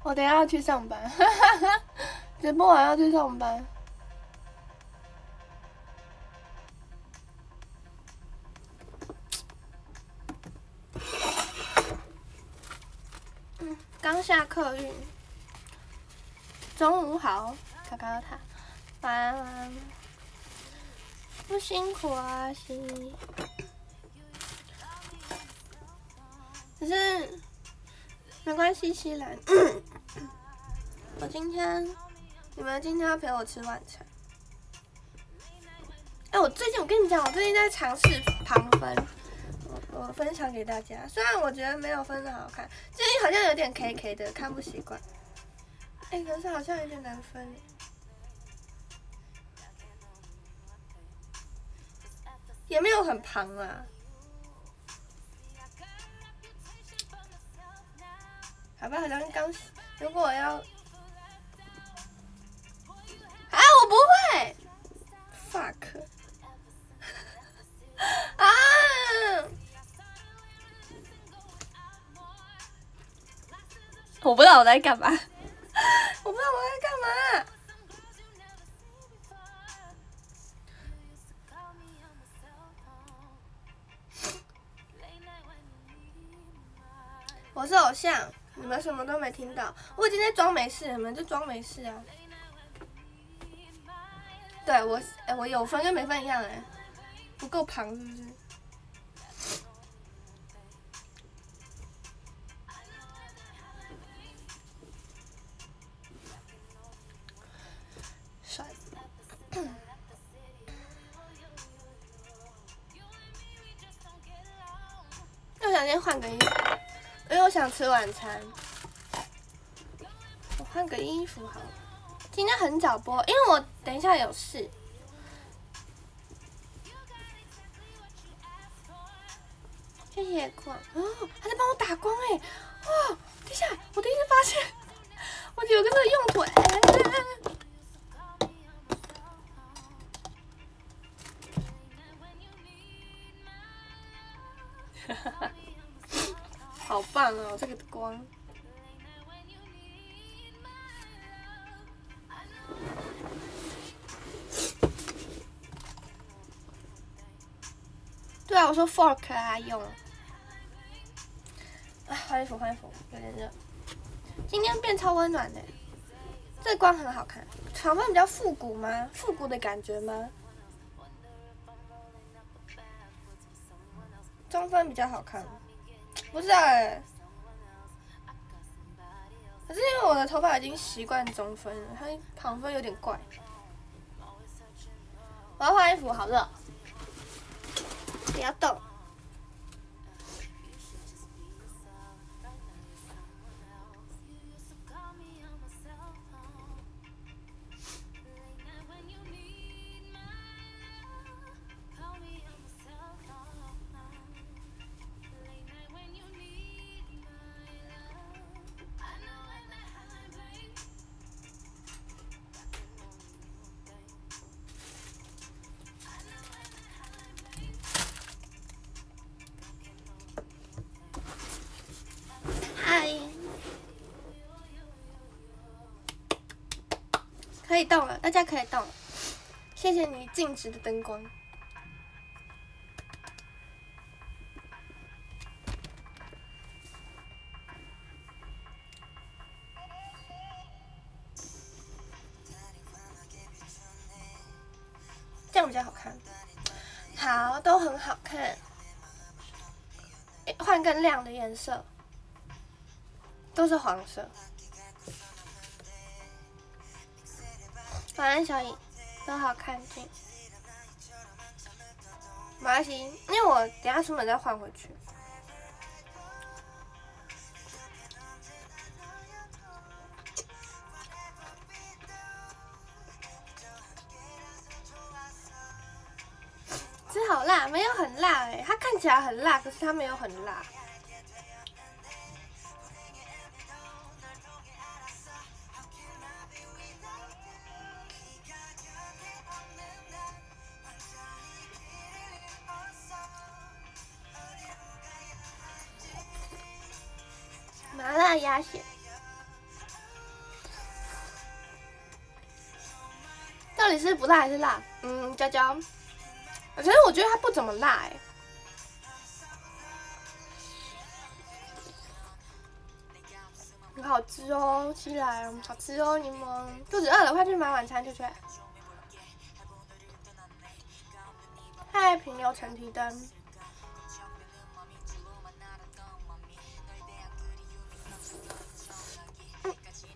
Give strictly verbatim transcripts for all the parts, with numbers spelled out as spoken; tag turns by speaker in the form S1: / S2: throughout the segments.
S1: 我等一下要去上班，哈哈哈，直播完要去上班。嗯，刚下客运。中午好，卡卡塔，晚安晚安。不辛苦啊，西。只是没关系，西兰。我今天，你们今天要陪我吃晚餐。哎、欸，我最近我跟你讲，我最近在尝试旁分，我我分享给大家。虽然我觉得没有分的好看，最近好像有点 K K 的，看不习惯。哎、欸，可是好像有点难分。也没有很旁啊。好吧，好像刚，如果我要，啊，我不会 ，fuck， 啊，我不知道我在干嘛，我不知道我在干嘛。我是偶像，你们什么都没听到。我已经在装没事，你们就装没事啊。对我，哎、欸，我有分跟没分一样哎、欸，不够旁是不是？算了。我想先换个衣服，因为我想吃晚餐。我换个衣服好了。今天很早播，因为我等一下有事。谢谢光哦，他在帮我打光哎、欸！哇，等一下，我第一次发现，我有个这个用途哎。哈哈哈，好棒哦，这个光。对啊，我说 fork 啊用。啊，换衣服换衣服，有点热。今天变超温暖的，这光很好看。长发比较复古吗？复古的感觉吗？中分比较好看，不知道哎、欸。可是因为我的头发已经习惯中分了，它旁分有点怪。我要换衣服，好热。不要动。可以动了，大家可以动了。谢谢你静止的灯光。这样比较好看。好，都很好看。换更亮的颜色，都是黄色。晚安，小颖，都好看劲。没关系，因为我等下出门再换回去。这好辣，没有很辣哎、欸，它看起来很辣，可是它没有很辣。麻辣鸭血， 到底是不辣还是辣？嗯，娇娇，可是我觉得它不怎么辣哎、欸。很好吃哦，起来，好吃哦，柠檬。肚子饿了，快去买晚餐去去。嗨，平流橙提灯。嗯、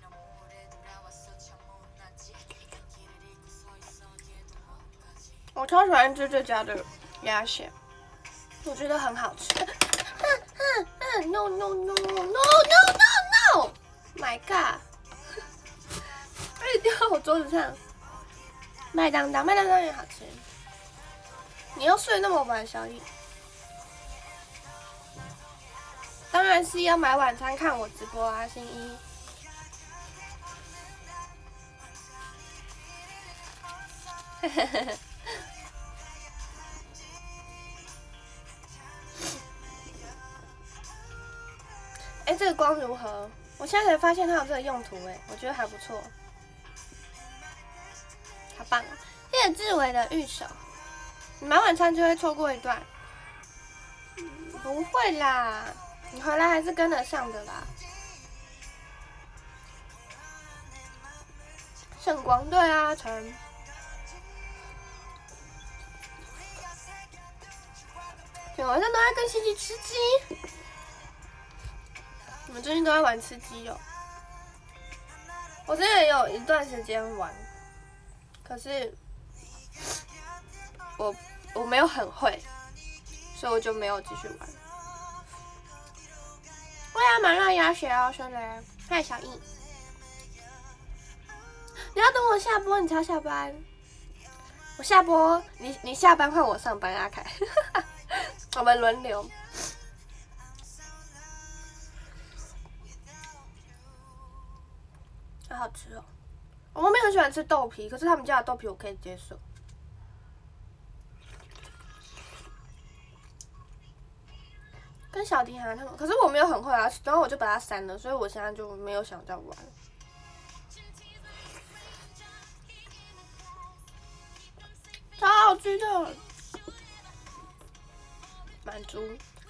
S1: 我超喜欢吃这家的鸭血，我觉得很好吃。嗯嗯 no no no no no no no no my god！ 哎，掉到我桌子上。麦当当，麦当当也好吃。你又睡那么晚，小易。当然是要买晚餐看我直播啊，新一。嘿嘿嘿嘿。哎，这个光如何？我现在才发现它有这个用途，哎，我觉得还不错，好棒啊！谢谢志伟的玉手，你买晚餐就会错过一段，嗯、不会啦，你回来还是跟得上的啦。圣光对啊，陈。我晚上都在跟西西吃鸡。我们最近都在玩吃鸡哦。我之前也有一段时间玩，可是我我没有很会，所以我就没有继续玩。我要麻辣鸭血哦，兄弟！嗨，小易，你要等我下播，你才要下班。我下播，你你下班换我上班，阿凯，我们轮流。好好吃哦！我妹妹很喜欢吃豆皮，可是他们家的豆皮我可以接受。跟小迪涵他们，可是我没有很会啊，然后我就把它删了，所以我现在就没有想再玩。超好吃的，满足，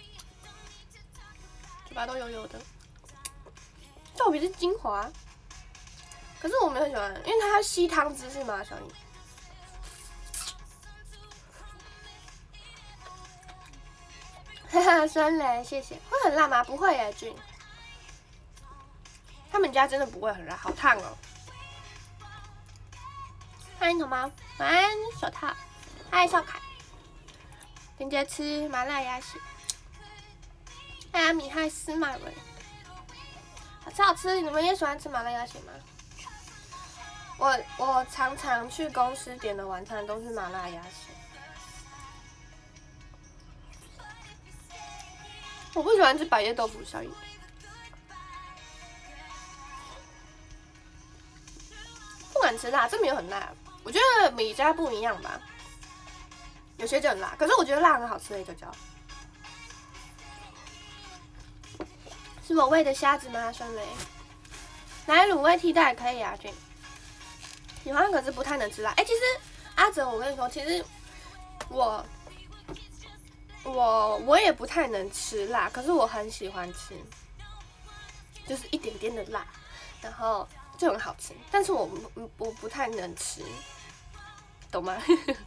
S1: 嘴巴都油油的。豆皮是精华。可是我没有喜欢，因为它吸汤汁是吗，小颖？哈哈，酸雷，谢谢。会很辣吗？不会耶，俊。他们家真的不会很辣，好烫哦。欢迎同猫，晚安手套，嗨少凯，婷姐吃麻辣鸭血，嗨阿米，嗨司马文，好吃好吃，你们也喜欢吃麻辣鸭血吗？我我常常去公司点的晚餐都是麻辣鸭血，我不喜欢吃百叶豆腐小鱼，不敢吃辣，这没有很辣，我觉得每家不一样吧，有些就很辣，可是我觉得辣很好吃的就叫。是我喂的虾子吗，孙雷？来卤味替代可以啊，俊。喜欢可是不太能吃辣。哎、欸，其实阿哲，我跟你说，其实我我我也不太能吃辣，可是我很喜欢吃，就是一点点的辣，然后就很好吃。但是我我不太能吃，懂吗？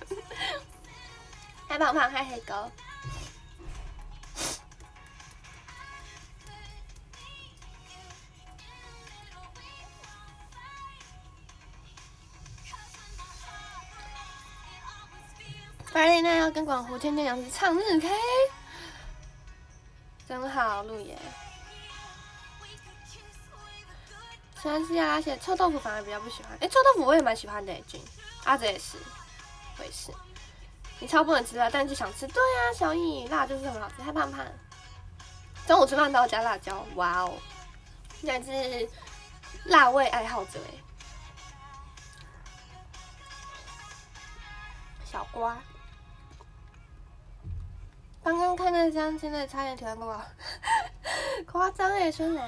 S1: 嗨胖胖，嗨黑狗。Friday night要跟广湖天天杨子唱日 K， 真好，路野。喜欢吃鸭血，臭豆腐反而比较不喜欢。哎、欸，臭豆腐我也蛮喜欢的，君。阿哲也是，我也是。你超不能吃辣，但就想吃。对啊，小易，辣就是很好吃。太胖胖。中午吃饭都要加辣椒，哇哦！现在是辣味爱好者哎。小瓜。刚刚看那张，现在差点体温过高，夸张哎，孙雷。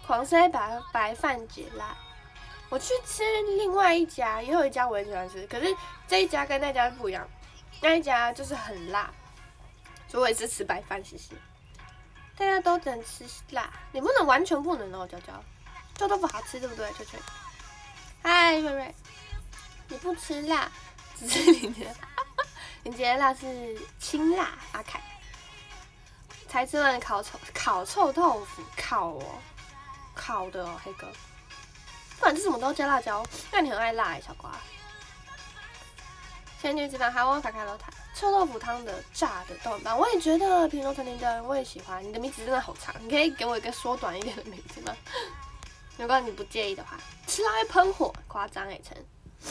S1: 黄色白白饭解辣。我去吃另外一家，也有一家我也喜欢吃，可是这一家跟那家不一样，那一家就是很辣，所以我也是吃白饭，谢谢。大家都只能吃辣，你不能完全不能哦，娇娇。臭豆腐好吃对不对？吹吹。嗨，瑞瑞，你不吃辣，只是你觉得你觉得辣是清辣，阿凯。才吃完烤臭烤臭豆腐，烤哦，烤的哦，黑哥。不管吃什么都加辣椒，那你很爱辣哎、欸，小瓜。仙女子饭，还有卡卡罗塔，臭豆腐汤的炸的豆瓣，我也觉得平头成林的我也喜欢。你的名字真的好长，你可以给我一个缩短一点的名字吗？如果你不介意的话，吃到会喷火，夸张哎，陈。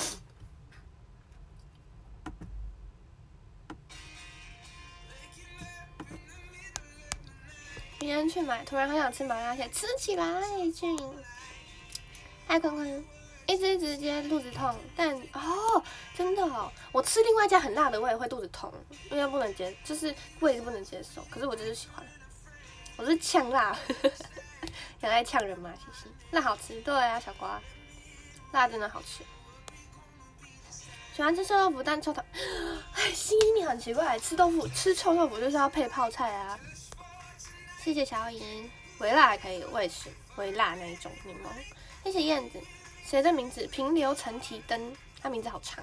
S1: 明天去买，突然很想吃麻辣蟹，吃起来去。嗨，坤坤，一吃直接肚子痛，但哦，真的哦，我吃另外一家很辣的，我也会肚子痛，因为不能接，就是胃是不能接受，可是我就是喜欢，我是呛辣，很爱呛人嘛，谢谢。辣好吃，对啊，小瓜，辣真的好吃。喜欢吃臭豆腐，但臭豆，哎，心意你很奇怪，吃豆腐吃臭豆腐就是要配泡菜啊。谢谢小莹，微辣还可以，我也是微辣那一种柠檬。谢谢燕子，谁的名字？平流陈提灯，他名字好长，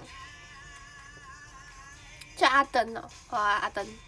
S1: 叫阿登哦，哇、哦、阿登，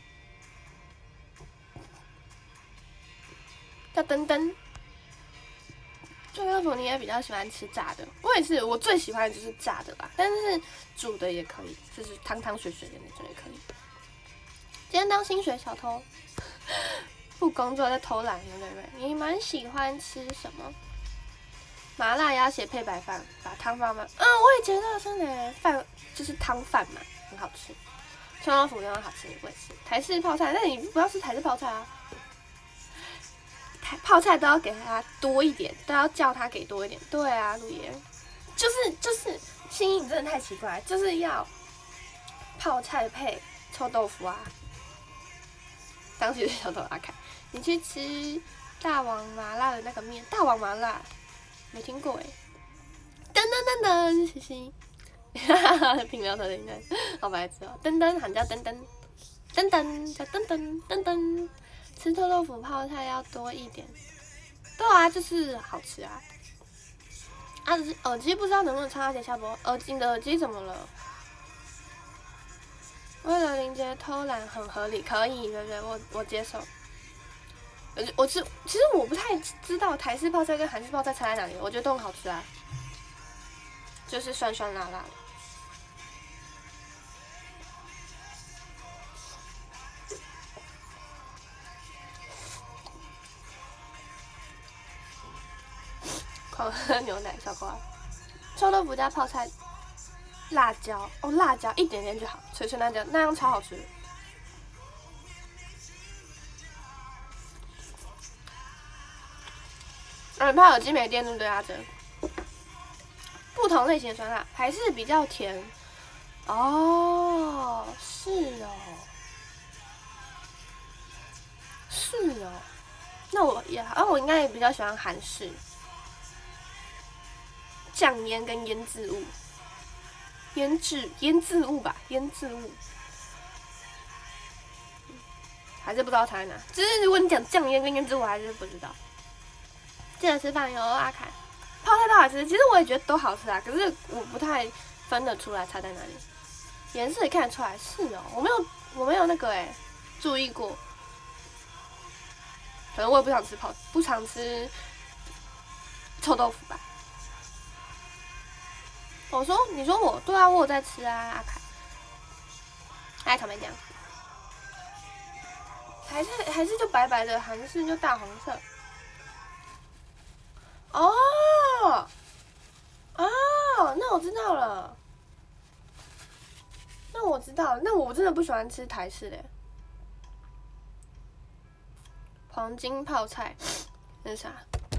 S1: 叫登登。臭豆腐你也比较喜欢吃炸的，我也是，我最喜欢的就是炸的吧，但是煮的也可以，就是汤汤水水的那种也可以。今天当薪水小偷，不工作在偷懒，对不对？你蛮喜欢吃什么？麻辣鸭血配白饭，把汤放满。嗯，我也觉得真的饭就是汤饭嘛，很好吃。臭豆腐真的好吃，我也是。台式泡菜，那你不要吃台式泡菜啊。台泡菜都要给他多一点，都要叫他给多一点。对啊，陆爷，就是就是心意，你真的太奇怪，就是要泡菜配臭豆腐啊。当时小头阿凯，你去吃大王麻辣的那个面，大王麻辣。没听过哎，噔噔噔噔，嘻嘻，哈哈哈，平聊头的应该好白痴哦，噔噔喊叫噔噔，噔噔叫噔噔噔噔，吃臭豆腐泡菜要多一点，对啊，就是好吃啊。啊，只是耳机不知道能不能插到下播，耳机你的耳机怎么了？为了林杰偷懒很合理，可以对不对？我我接受。我吃，其实我不太知道台式泡菜跟韩式泡菜差在哪里，我觉得都很好吃啊，就是酸酸辣辣的。狂喝牛奶，小瓜。臭豆腐加泡菜，辣椒哦，辣椒一点点就好，脆脆辣椒那样超好吃。嗯，怕耳机没电对不对啊？真。不同类型的酸辣还是比较甜。哦，是哦，是哦。那我也，啊，我应该也比较喜欢韩式。酱腌跟腌制物，腌制腌制物吧，腌制物。还是不知道差在哪，就是如果你讲酱腌跟腌制物，我还是不知道。记得吃饭哟，阿凯。泡菜都好吃，其实我也觉得都好吃啊，可是我不太分得出来差在哪里。颜色也看得出来，是哦，我没有我没有那个哎、欸、注意过。可能我也不想吃泡，不常吃臭豆腐吧。我说，你说我对啊，我有在吃啊，阿凯。爱草莓酱。还是还是就白白的，韩式就大黄色。哦，哦，那我知道了。那我知道了，那我真的不喜欢吃台式的。黄金泡菜，那是啥？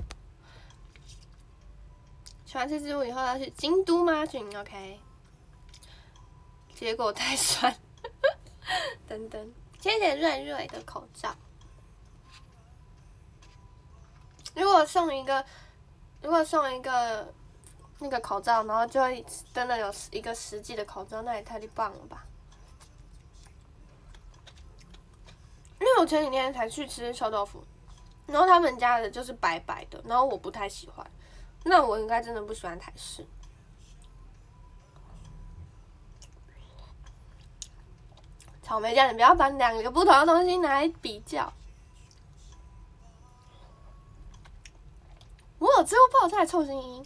S1: 喜欢吃植物以后要去京都吗？去 OK。结果太酸，等等。谢谢瑞瑞的口罩。 如果送一个，如果送一个那个口罩，然后就会真的有一个实际的口罩，那也太棒了吧！因为我前几天才去吃臭豆腐，然后他们家的就是白白的，然后我不太喜欢，那我应该真的不喜欢台式。草莓酱，你不要把两个不同的东西拿来比较。我有吃过泡菜臭心衣。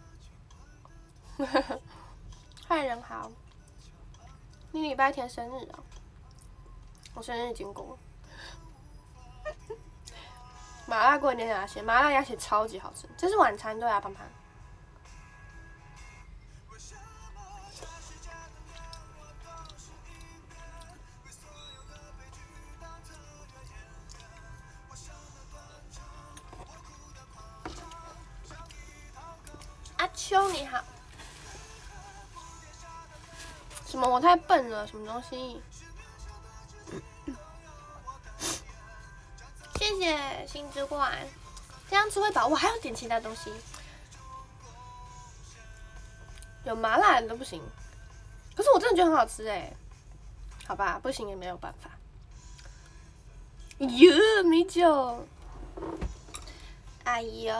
S1: 嗨，人好，你礼拜天生日哦，我生日已经过了。麻辣锅点鸭血，麻辣鸭血超级好吃，这是晚餐对啊，胖胖。阿秋你好，什么我太笨了，什么东西？谢谢星之冠，这样吃会饱。我还要点其他东西，有麻辣的都不行。可是我真的觉得很好吃哎，好吧，不行也没有办法。哟，米酒，哎呦，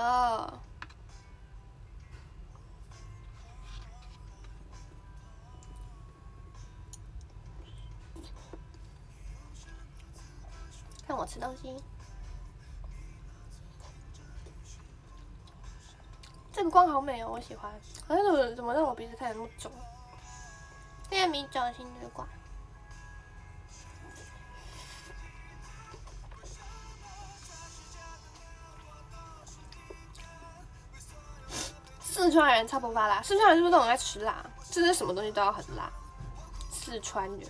S1: 看我吃东西。这个光好美哦，我喜欢。可是我怎么让我鼻子看起来那么肿？谢谢米酒星之冠。四川人超不怕辣，四川人是不是都很爱吃辣？就是什么东西都要很辣。四川人。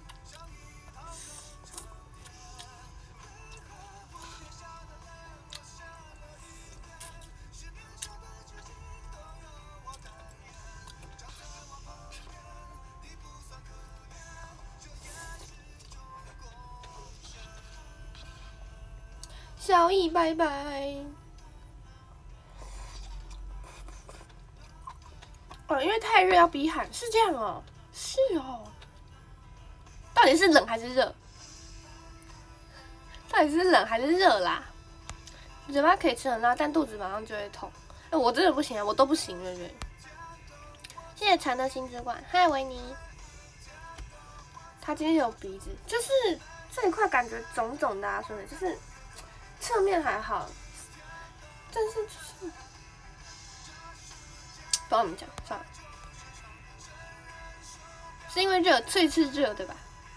S1: 小易拜拜。哦，因为太热要逼汗，是这样哦，是哦。到底是冷还是热？到底是冷还是热啦？嘴巴可以吃很辣，但肚子马上就会痛。哎、欸，我真的不行啊，我都不行，对不对？谢谢蝉的星之冠，嗨维尼。他今天有鼻子，就是这一块感觉肿肿的啊，所以就是侧面还好，但是就是不跟你们讲，算了，是因为热，最是热对吧？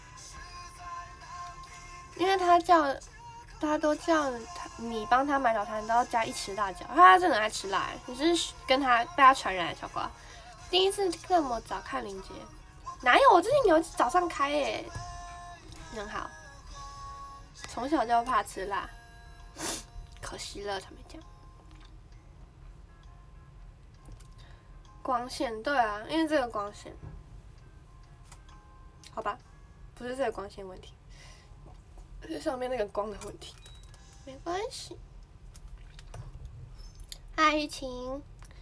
S1: 因为他叫，他都叫他你帮他买早餐都要加一匙辣椒，他真的爱吃辣、欸，你是跟他被他传染的小瓜。第一次这么早看林杰，哪有？我最近有早上开耶、欸，很好。从小就怕吃辣，可惜了，他们讲。光线，对啊，因为这个光线，好吧，不是这个光线问题，是上面那个光的问题，没关系。嗨，雨晴，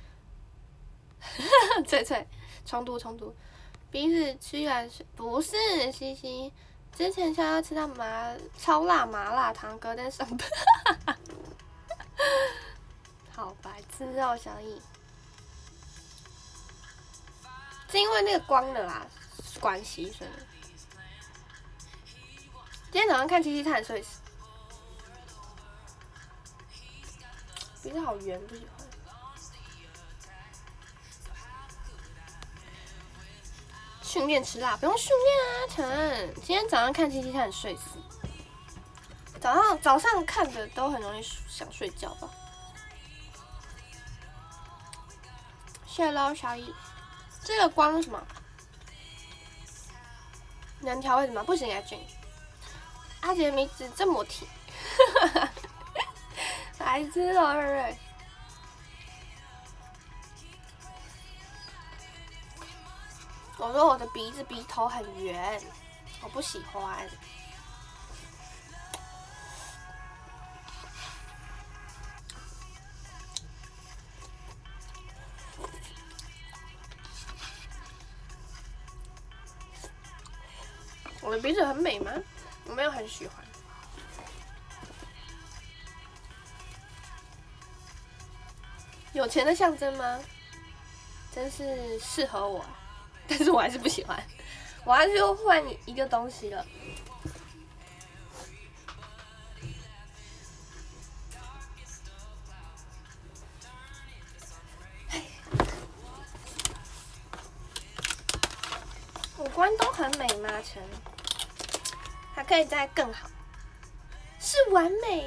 S1: 翠翠，冲突冲突，鼻子吃完是不是？西西，之前想要吃到麻超辣麻辣汤哥，但上班，好白痴哦，小易。是因为那个光的啦关系，所以今天早上看七七差点睡死，鼻子好圆，不喜欢。训练吃辣不用训练啊，陈。今天早上看七七差点睡死，早上早上看的都很容易想睡觉吧。谢喽，小易。这个光什么？能调为什么？不行啊，俊。阿杰的名字这么甜，白痴哦，瑞瑞。我说我的鼻子鼻头很圆，我不喜欢。 的鼻子很美吗？我没有很喜欢。有钱的象征吗？真是适合我，但是我还是不喜欢。我还是又换一个东西了。五官都很美吗？陈，还可以再更好，是完美。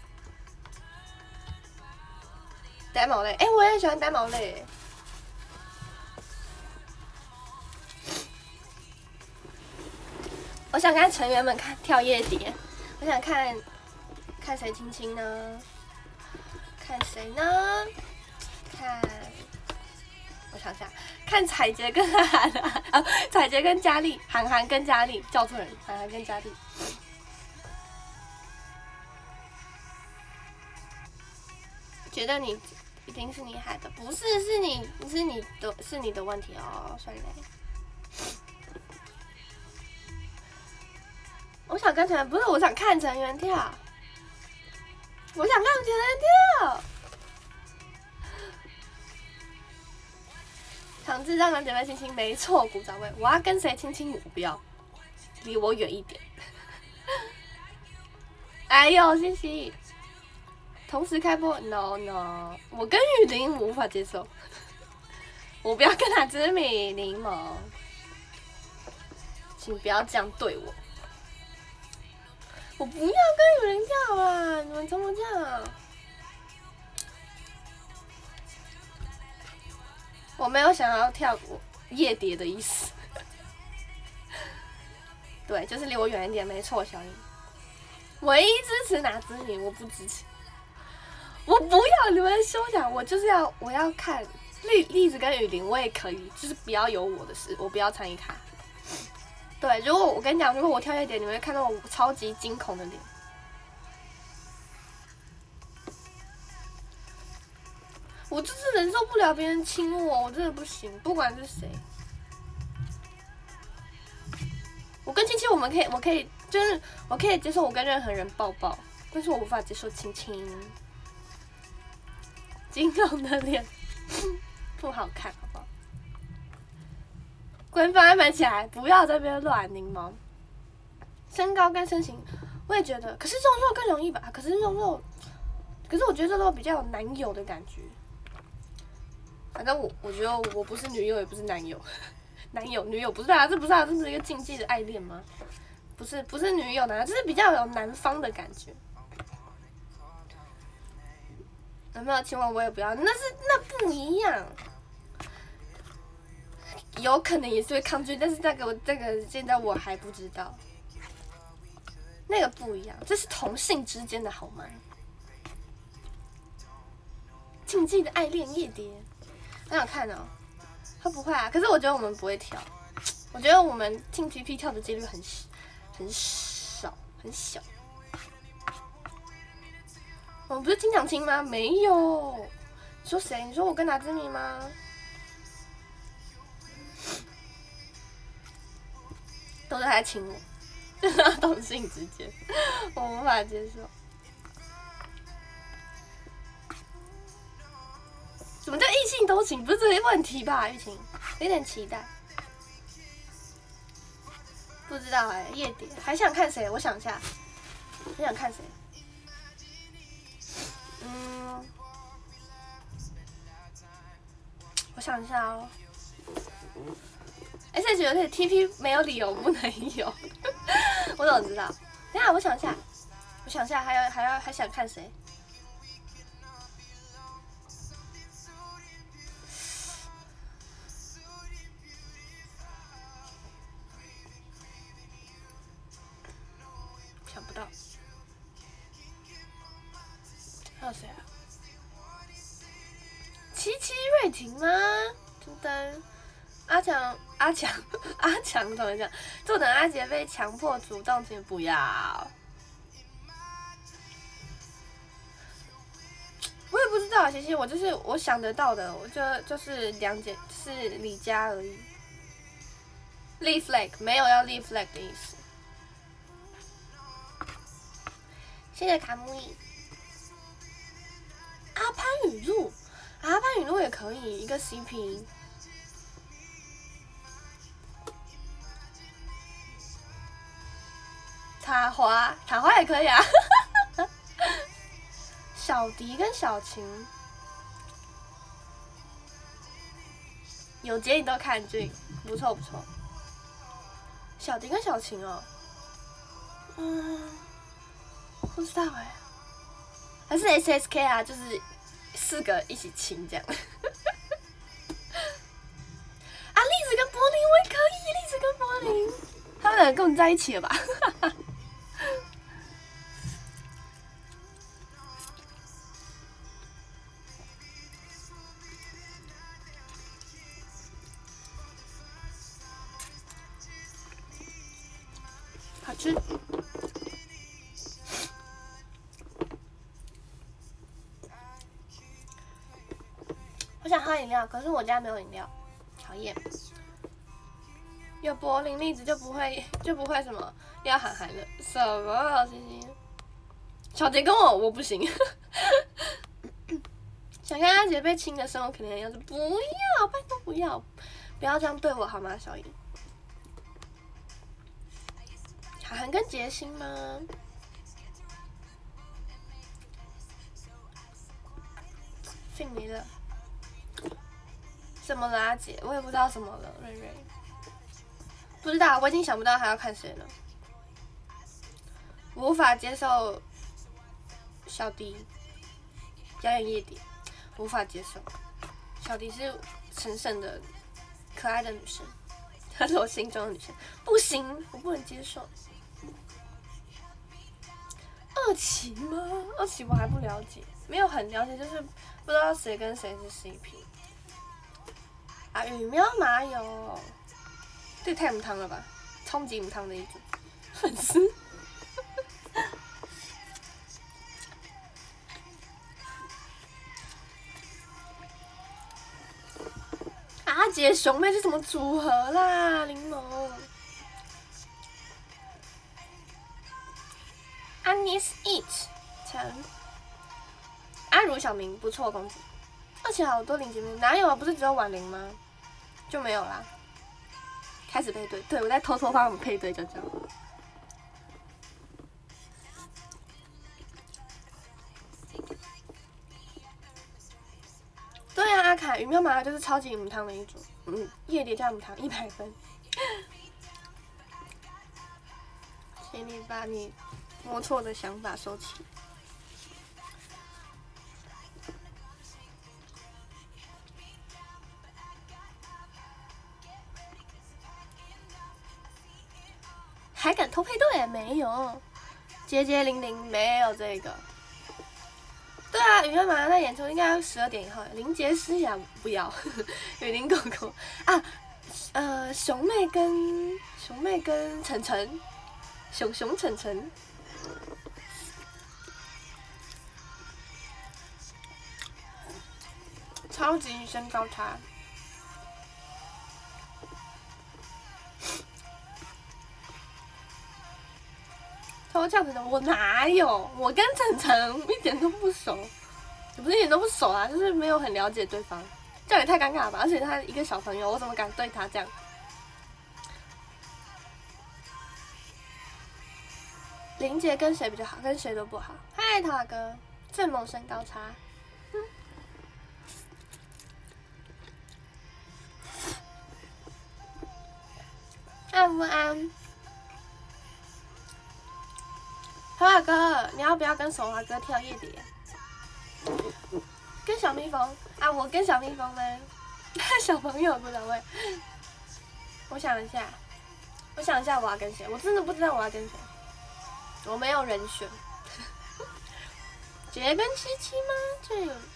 S1: 呆毛类，哎、欸，我也很喜欢呆毛类。我想看成员们看跳夜蝶，我想看看谁亲亲呢？看谁呢？看，我想想，看彩杰跟韩寒啊，彩杰跟佳丽，韩寒跟佳丽，叫错人，韩寒跟佳丽。觉得你一定是你害的，不是，是你，是你的，是你的问题哦，帅雷。我想跟成员，不是，我想看成员跳，我想看成员跳。强制让两姐妹亲亲，没错，古早味。我要跟谁亲亲？我不要，离我远一点。哎呦，谢谢。同时开播 ，no no， 我跟雨林我无法接受。我不要跟他知米柠檬，请不要这样对我。我不要跟雨林跳啊！你们怎么这样？我没有想要跳夜蝶的意思。对，就是离我远一点，没错，小英。唯一支持哪支你？我不支持。我不要你们休想，我就是要我要看栗栗子跟雨林，我也可以，就是不要有我的事，我不要参与卡。对，如果我跟你讲，如果我跳夜蝶，你们会看到我超级惊恐的脸。我就是忍受不了别人亲我，我真的不行，不管是谁。我跟亲亲，我们可以，我可以，就是我可以接受我跟任何人抱抱，但是我无法接受亲亲。惊恐的脸不好看，好不好？官方安排起来，不要在这边乱柠檬。身高跟身形，我也觉得，可是肉肉更容易吧？可是肉肉，可是我觉得肉肉比较有男友的感觉。反正我我觉得我不是女友，也不是男友，男友女友不是啊，这不是啊，这是一个禁忌的爱恋吗？不是不是女友男，这是比较有男方的感觉。有没有亲吻我也不要，那是那不一样。有可能也是会抗拒，但是那个这个现在我还不知道。那个不一样，这是同性之间的好吗？禁忌的爱恋夜蝶，很想看哦。会不会啊？可是我觉得我们不会跳，我觉得我们进 P P 跳的几率很很少很小。我们不是经常亲吗？没有。你说谁？你说我跟拿之米吗？都是他在亲我，同性之间，我无法接受。什么叫异性都亲？不是这些问题吧？玉琴，有点期待。不知道哎、欸，夜蝶还想看谁？我想一下，还想看谁？嗯，我想一下哦。S H 有点 T P 没有理由不能有，我怎么知道？等一下我想一下，我想一下，还有还要还想看谁？想不到，还有谁啊？七七瑞婷吗？真的。阿强，阿强，阿强怎么讲？就等阿杰被强迫主动请不要。我也不知道，其实我就是我想得到的，我就就是两姐是李佳而已。立 flag 没有要立 flag 的意思。 谢谢卡木伊。阿潘雨露，阿潘雨露也可以一个 C P。塔花，塔花也可以啊。小迪跟小晴，有节你都看剧，不错不错。小迪跟小晴哦，嗯，不知道哎，还是 S S K 啊，就是四个一起亲这样。啊，栗子跟柏林我也可以，栗子跟柏林，他们两个根本在一起了吧？好吃。我想喝饮料，可是我家没有饮料，讨厌。有柏林栗子就不会就不会什么要喊喊了，什么星星？小杰跟我我不行。想看阿杰被亲的时候，肯定要是不要，拜托不要，不要这样对我好吗，小颖？海涵跟杰星吗？姓没了。怎么了，阿姐？我也不知道什么了，瑞瑞。不知道，我已经想不到还要看谁了。我无法接受小迪表演夜蝶，无法接受。小迪是神圣的、可爱的女生，她是我心中的女生，不行，我不能接受。二期吗？二期我还不了解，没有很了解，就是不知道谁跟谁是 C P。啊，羽喵马友，这太母汤了吧，超级母汤的一组粉丝。阿杰熊妹是什么组合啦？柠檬。Anis Eat 陈，阿如小明不错公主，而且好多零节目哪有啊？不是只有婉玲吗？就没有啦。开始配对，对我在偷偷帮我们配对，就这样。对啊，阿凯羽喵麻就是超级母汤的一组，嗯，夜蝶加母汤一百分。请你把你龌龊的想法收起。还敢偷配对？没有，结结零零没有这个。对啊，羽喵麻在演出应该要十二点以后。林杰诗雅不要，雨林狗狗啊，呃，熊妹跟熊妹跟晨晨，熊熊晨晨。超级身高差，偷这样子的我哪有？我跟晨晨一点都不熟，也不是一点都不熟啊，就是没有很了解对方，这样也太尴尬了吧？而且他一个小朋友，我怎么敢对他这样？林杰跟谁比较好？跟谁都不好。嗨，塔哥，最萌身高差。安不安？小马哥，你要不要跟手华哥跳夜蝶？跟小蜜蜂啊，我跟小蜜蜂呢？小朋友不知道喂。我想一下，我想一下我要跟谁？我真的不知道我要跟谁，我没有人选。杰跟七七吗？这个。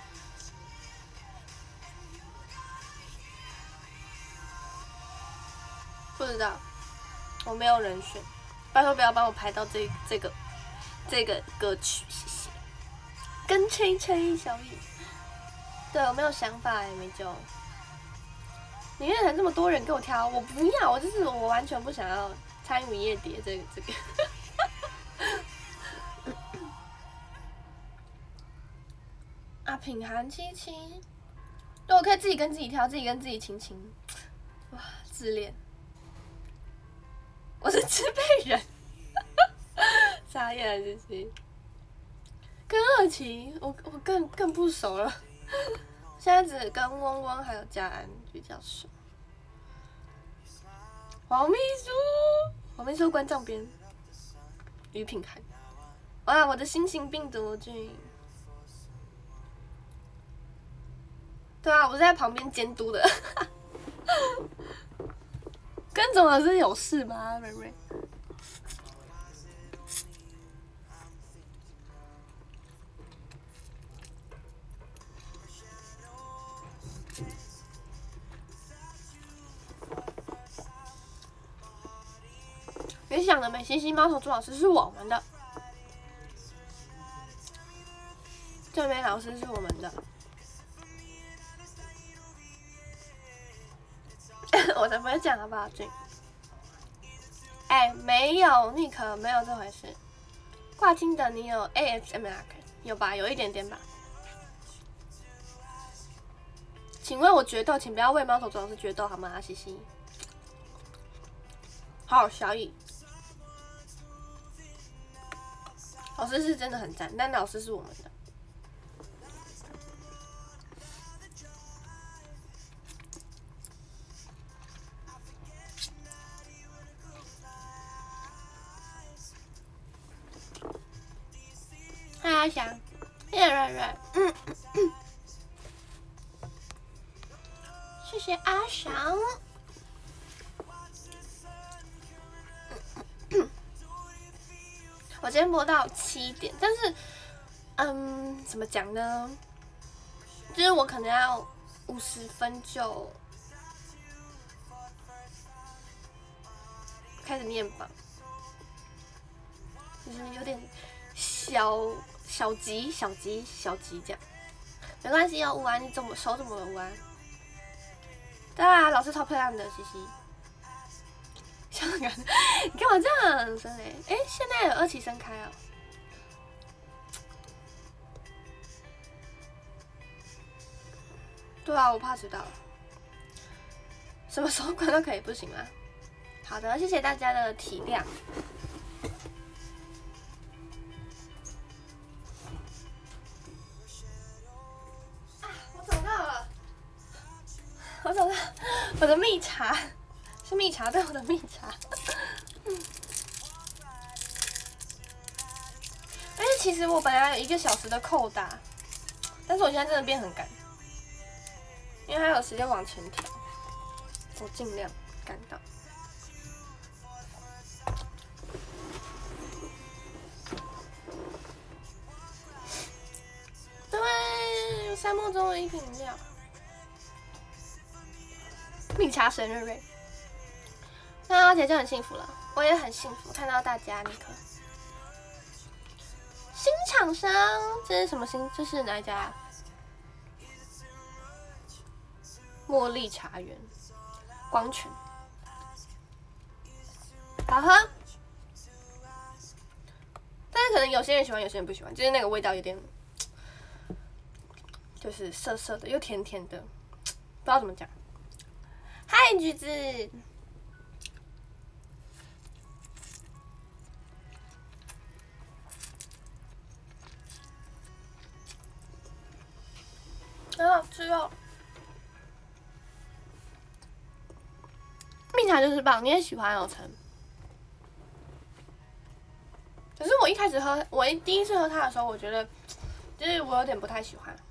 S1: 不知道，我没有人选，拜托不要帮我排到这这个这个歌曲，谢谢。跟吹吹小雨，对我没有想法也没救。里面人这么多人给我挑，我不要，我就是我完全不想要参与夜蝶这个这个。 品涵七七，对，我可以自己跟自己跳，自己跟自己亲亲，哇，自恋。我是支配人，傻眼了，七七。跟二琪，我我更更不熟了，现在只跟汪汪还有嘉安比较熟。黄秘书，黄秘书关账边，于品涵。哇，我的新型病毒菌。对啊，我是在旁边监督的。跟总老师有事吗，瑞瑞？别想了，美西西猫头猪老师是我们的，这位老师是我们的。我才不会讲好不好，俊？哎、欸，没有，尼克没有这回事。挂金的你有 A S M R 有吧？有一点点吧。请问我决斗，请不要为猫头猪老师决斗好吗？阿西西。好，小乙。老师是真的很赞，但老师是我们的。嗨，阿翔，谢谢瑞瑞，嗯，谢谢阿翔。我今天播到七点，但是，嗯，怎么讲呢？就是我可能要五十分就开始念榜，就是有点小小急、小急、小急这样。没关系哦，午安，你怎么手怎么了？午安。对啊，老师超漂亮的，西西。香港，你干嘛这样？真的，哎，现在有二期生开哦。对啊，我怕迟到。什么时候关都可以，不行吗？好的，谢谢大家的体谅。啊，我找到了，我找到我的蜜茶。是蜜茶，对，我的蜜茶。嗯。而且其实我本来有一个小时的扣打，但是我现在真的变很赶，因为还有时间往前调，我尽量赶到。对，有沙漠中的一瓶饮料，蜜茶神瑞瑞。那阿姐就很幸福了，我也很幸福，看到大家尼克。新厂商，这是什么新？这是哪一家？茉莉茶园，光泉，好喝。但是可能有些人喜欢，有些人不喜欢，就是那个味道有点，就是涩涩的，又甜甜的，不知道怎么讲。嗨，橘子。很好吃哦，蜜茶就是棒，你也喜欢有成。可是我一开始喝，我一第一次喝它的时候，我觉得就是我有点不太喜欢。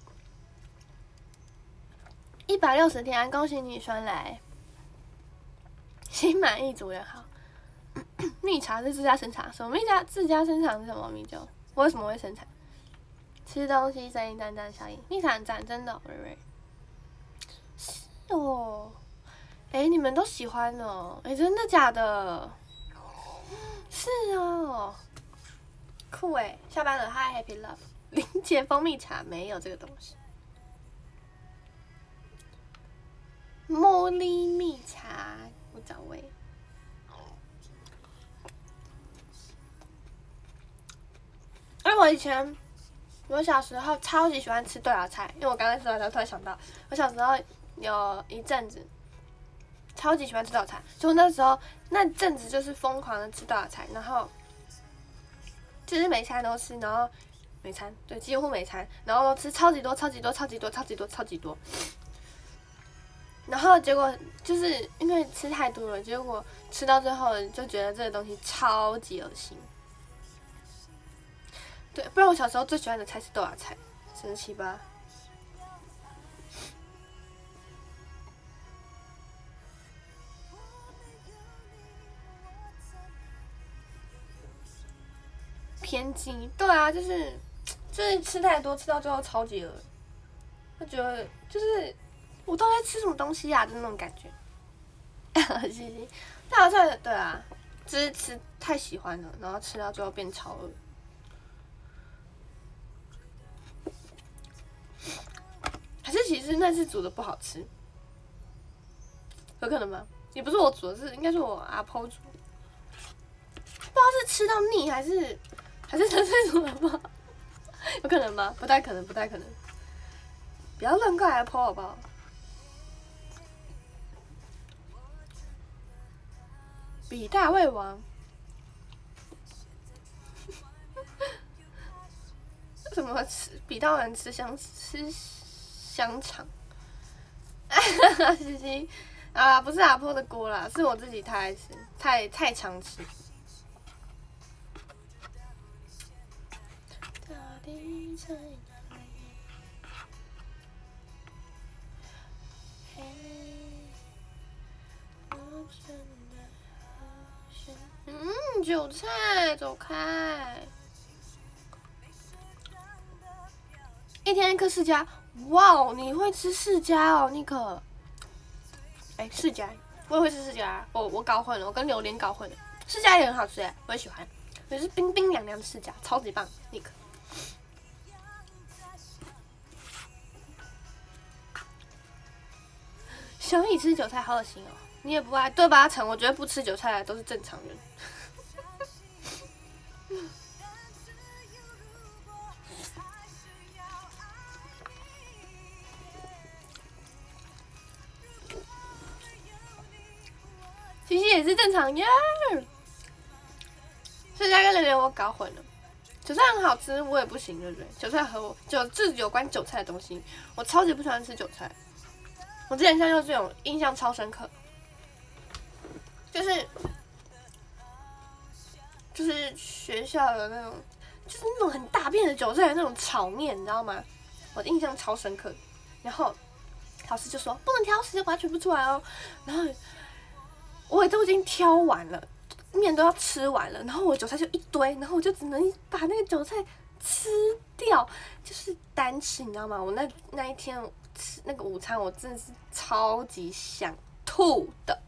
S1: 一百六十天，恭喜你双来，心满意足也好。蜜茶是自家生产，什么蜜茶？自家生产是什么蜜酒？我为什么会生产？吃东西声音淡淡效应，蜜茶很赞，真的、哦，瑞瑞。是哦，哎、欸，你们都喜欢哦，哎、欸，真的假的？是哦，酷哎，下班了，嗨 ，Happy Love， 林姐蜂蜜茶没有这个东西。茉莉蜜茶，我找味。哎，我以前我小时候超级喜欢吃豆芽菜，因为我刚才说的时候突然想到，我小时候有一阵子超级喜欢吃豆芽菜，就那时候那阵子就是疯狂的吃豆芽菜，然后就是每餐都吃，然后每餐对几乎每餐，然后都吃超级多超级多超级多超级多超级多，然后结果就是因为吃太多了，结果吃到最后就觉得这个东西超级恶心。对，不然我小时候最喜欢的菜是豆芽菜，神奇吧？偏激，对啊，就是就是吃太多，吃到最后超级饿，就觉得就是我到底在吃什么东西啊？就那种感觉。嘻嘻，豆芽菜，对啊，就是吃太喜欢了，然后吃到最后变超饿。还是其实那次煮的不好吃，有可能吗？也不是我煮的，是应该是我阿婆煮，不知道是吃到腻还是还是他是煮的不好，有可能吗？不太可能，不太可能。不要乱怪阿婆好不好？比大胃王，什么吃比大人吃香吃香肠？嘻嘻，啊，不是阿婆的锅啦，是我自己太爱吃，太太常吃。嗯，韭菜，走开！一天一颗释迦，哇哦，你会吃释迦哦，尼克。哎，释迦，我也会吃释迦，我我搞混了，我跟榴莲搞混了。释迦也很好吃哎，我也喜欢，也是冰冰凉凉的释迦，超级棒，尼克。小乙吃韭菜好恶心哦，你也不爱对吧？成，我觉得不吃韭菜的都是正常人。其实也是正常呀。释迦跟榴莲我搞混了，韭菜很好吃，我也不行，对不对？韭菜和我就就是有关韭菜的东西，我超级不喜欢吃韭菜。我之前像就这种印象超深刻，就是就是学校的那种，就是那种很大片的韭菜的那种炒面，你知道吗？我的印象超深刻。然后老师就说不能挑食，就把它全部出来哦。然后我也都已经挑完了，面都要吃完了，然后我韭菜就一堆，然后我就只能把那个韭菜吃掉，就是单吃，你知道吗？我那那一天吃那个午餐，我真的是超级想吐的，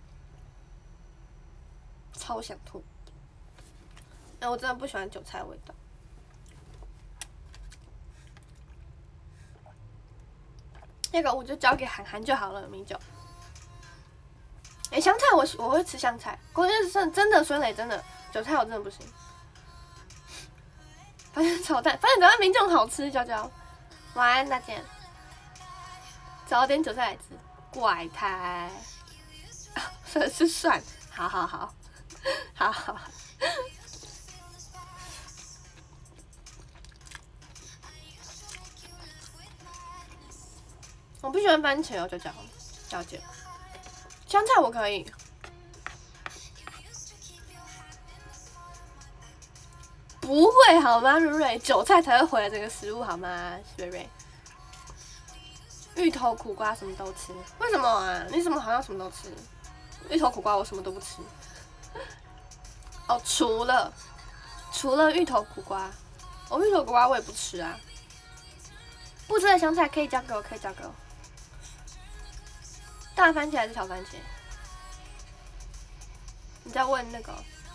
S1: 超想吐。哎，我真的不喜欢韭菜的味道。那个我就交给涵涵就好了，米酒。哎、欸，香菜我我会吃香菜，关键是真的孙磊真的，韭菜我真的不行。发现炒蛋，发现炒蛋明这种好吃，娇娇。晚安大家，找点韭菜来吃，怪胎。啊，说的是蒜，好好好，好好。我不喜欢番茄哦，娇娇，了解。香菜我可以。不会好吗，瑞瑞？韭菜才会毁了这个食物好吗，瑞瑞？芋头、苦瓜什么都吃，为什么啊？你怎么好像什么都吃？芋头、苦瓜我什么都不吃。哦，除了除了芋头、苦瓜，哦，芋头、苦瓜我也不吃啊。不吃的香菜可以交给我，可以交给我。大番茄还是小番茄？你在问那个？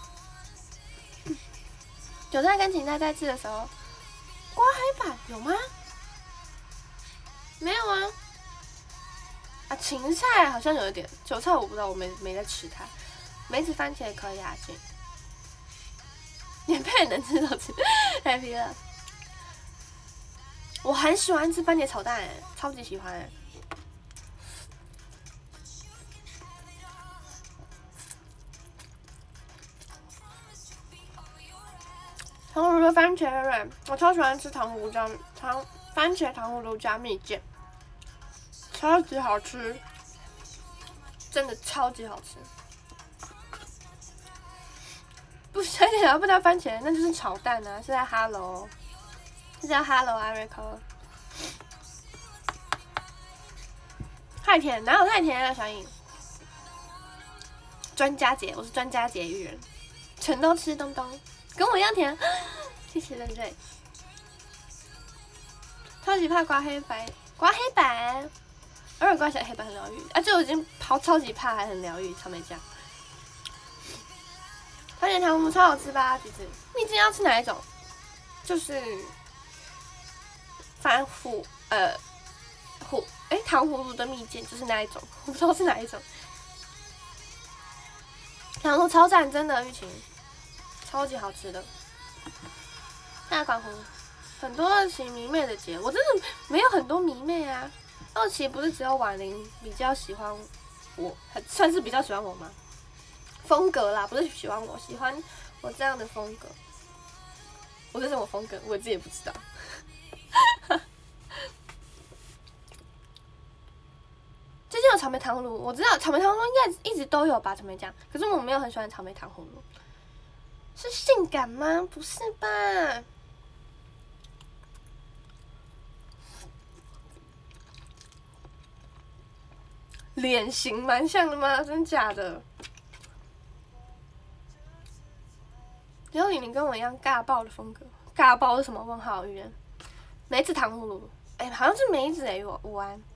S1: 韭菜跟芹菜在吃的时候，刮黑板有吗？没有啊。啊，芹菜好像有一点，韭菜我不知道，我没没在吃它。梅子、番茄可以啊，姐。免费能吃都吃，太皮了。 我很喜欢吃番茄炒蛋，哎，超级喜欢哎。糖葫芦的番茄味，我超喜欢吃糖葫芦加糖番茄糖葫芦加蜜饯，超级好吃，真的超级好吃。不，而且要不加番茄，那就是炒蛋啊！是在 Hello， 是在 Hello 艾瑞克。太甜，哪有太甜啊，小颖？专家姐，我是专家姐艺人，全都吃东东，跟我一样甜。谢谢认瑞。超级怕刮黑白，刮黑白，偶尔刮小黑白很疗愈啊！就已经超超级怕，还很疗愈，草莓酱。番茄糖葫芦超好吃吧，橘子？你今天要吃哪一种？就是番薯呃虎哎、欸、糖葫芦的蜜饯，就是那一种，我不知道是哪一种。糖葫芦超赞，真的，玉琴，超级好吃的。大广湖，很多二期迷妹的节，我真的没有很多迷妹啊。二期不是只有婉玲比较喜欢我，算是比较喜欢我吗？风格啦，不是喜欢我，喜欢我这样的风格。我是什么风格，我自己也不知道。最近有草莓糖葫芦，我知道草莓糖葫芦应该一直都有吧，草莓酱。可是我没有很喜欢草莓糖葫芦，是性感吗？不是吧？脸型蛮像的吗？真假的？只有李宁跟我一样尬爆的风格，尬爆是什么？问号语言？梅子糖葫芦，哎、欸，好像是梅子哎、欸，我午安，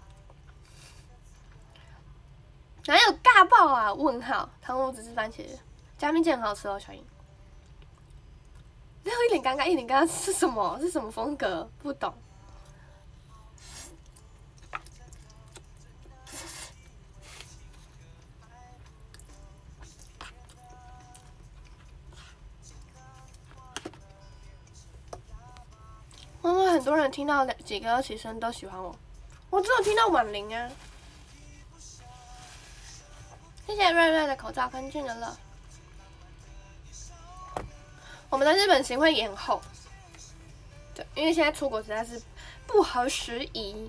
S1: 哪有尬爆啊？问号，糖葫芦只是番茄，加蜜饯很好吃哦，小颖。没有一脸尴尬，一脸尴尬是什么？是什么风格？不懂。因为很多人听到几个二期生都喜欢我，我只有听到婉玲啊。谢谢瑞瑞的口罩分进了了。我们的日本行会延后，对，因为现在出国实在是不合时宜。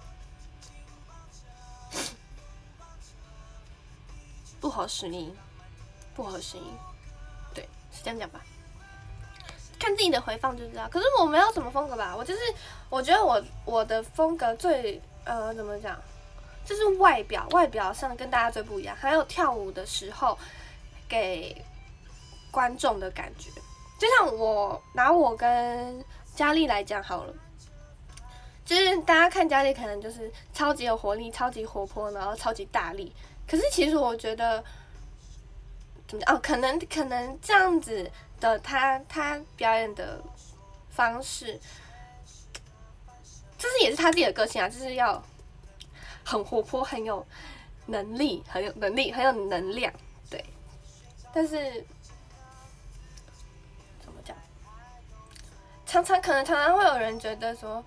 S1: 不合时宜，不合时宜，对，是这样讲吧。看自己的回放就知道。可是我没有什么风格吧，我就是我觉得我我的风格最呃怎么讲，就是外表外表上跟大家最不一样，还有跳舞的时候给观众的感觉。就像我拿我跟佳丽来讲好了，就是大家看佳丽可能就是超级有活力、超级活泼，然后超级大力。可是其实我觉得怎么讲哦，可能可能这样子的他他表演的方式，这是也是他自己的个性啊，就是要很活泼，很有能力，很有能力，很有能量，对。但是怎么讲？常常可能常常会有人觉得说，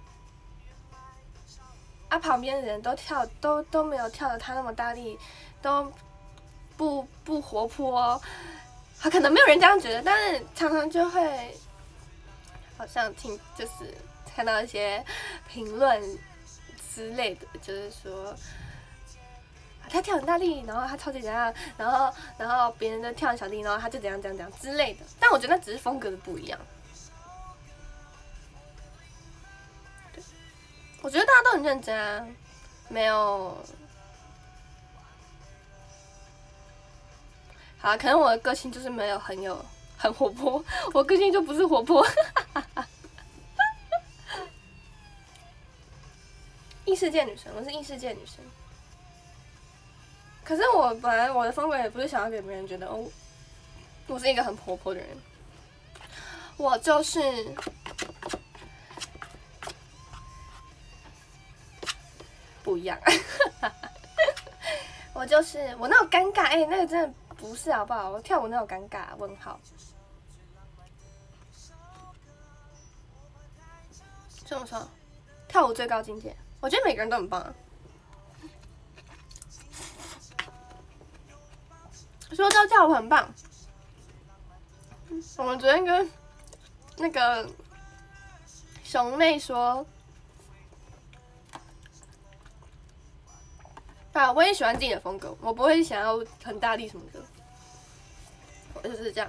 S1: 啊，旁边的人都跳都都没有跳的他那么大力，都不不活泼。他可能没有人这样觉得，但是常常就会好像听就是看到一些评论之类的，就是说他跳很大力，然后他超级怎样，然后然后别人都跳很小力，然后他就怎样怎样怎样之类的。但我觉得那只是风格的不一样。对，我觉得大家都很认真啊，没有。好，可能我的个性就是没有很有很活泼，我个性就不是活泼。异世界女生，我是异世界女生。可是我本来我的风格也不是想要给别人觉得哦，我是一个很活泼的人，我就是不一样。我就是我那有尴尬，哎、欸，那个真的不是好不好？我跳舞那有尴尬？问号。 这么说，跳舞最高境界，我觉得每个人都很棒啊。说到跳舞很棒，我们昨天跟那个熊妹说，啊，我也喜欢自己的风格，我不会想要很大力什么的，我就是这样。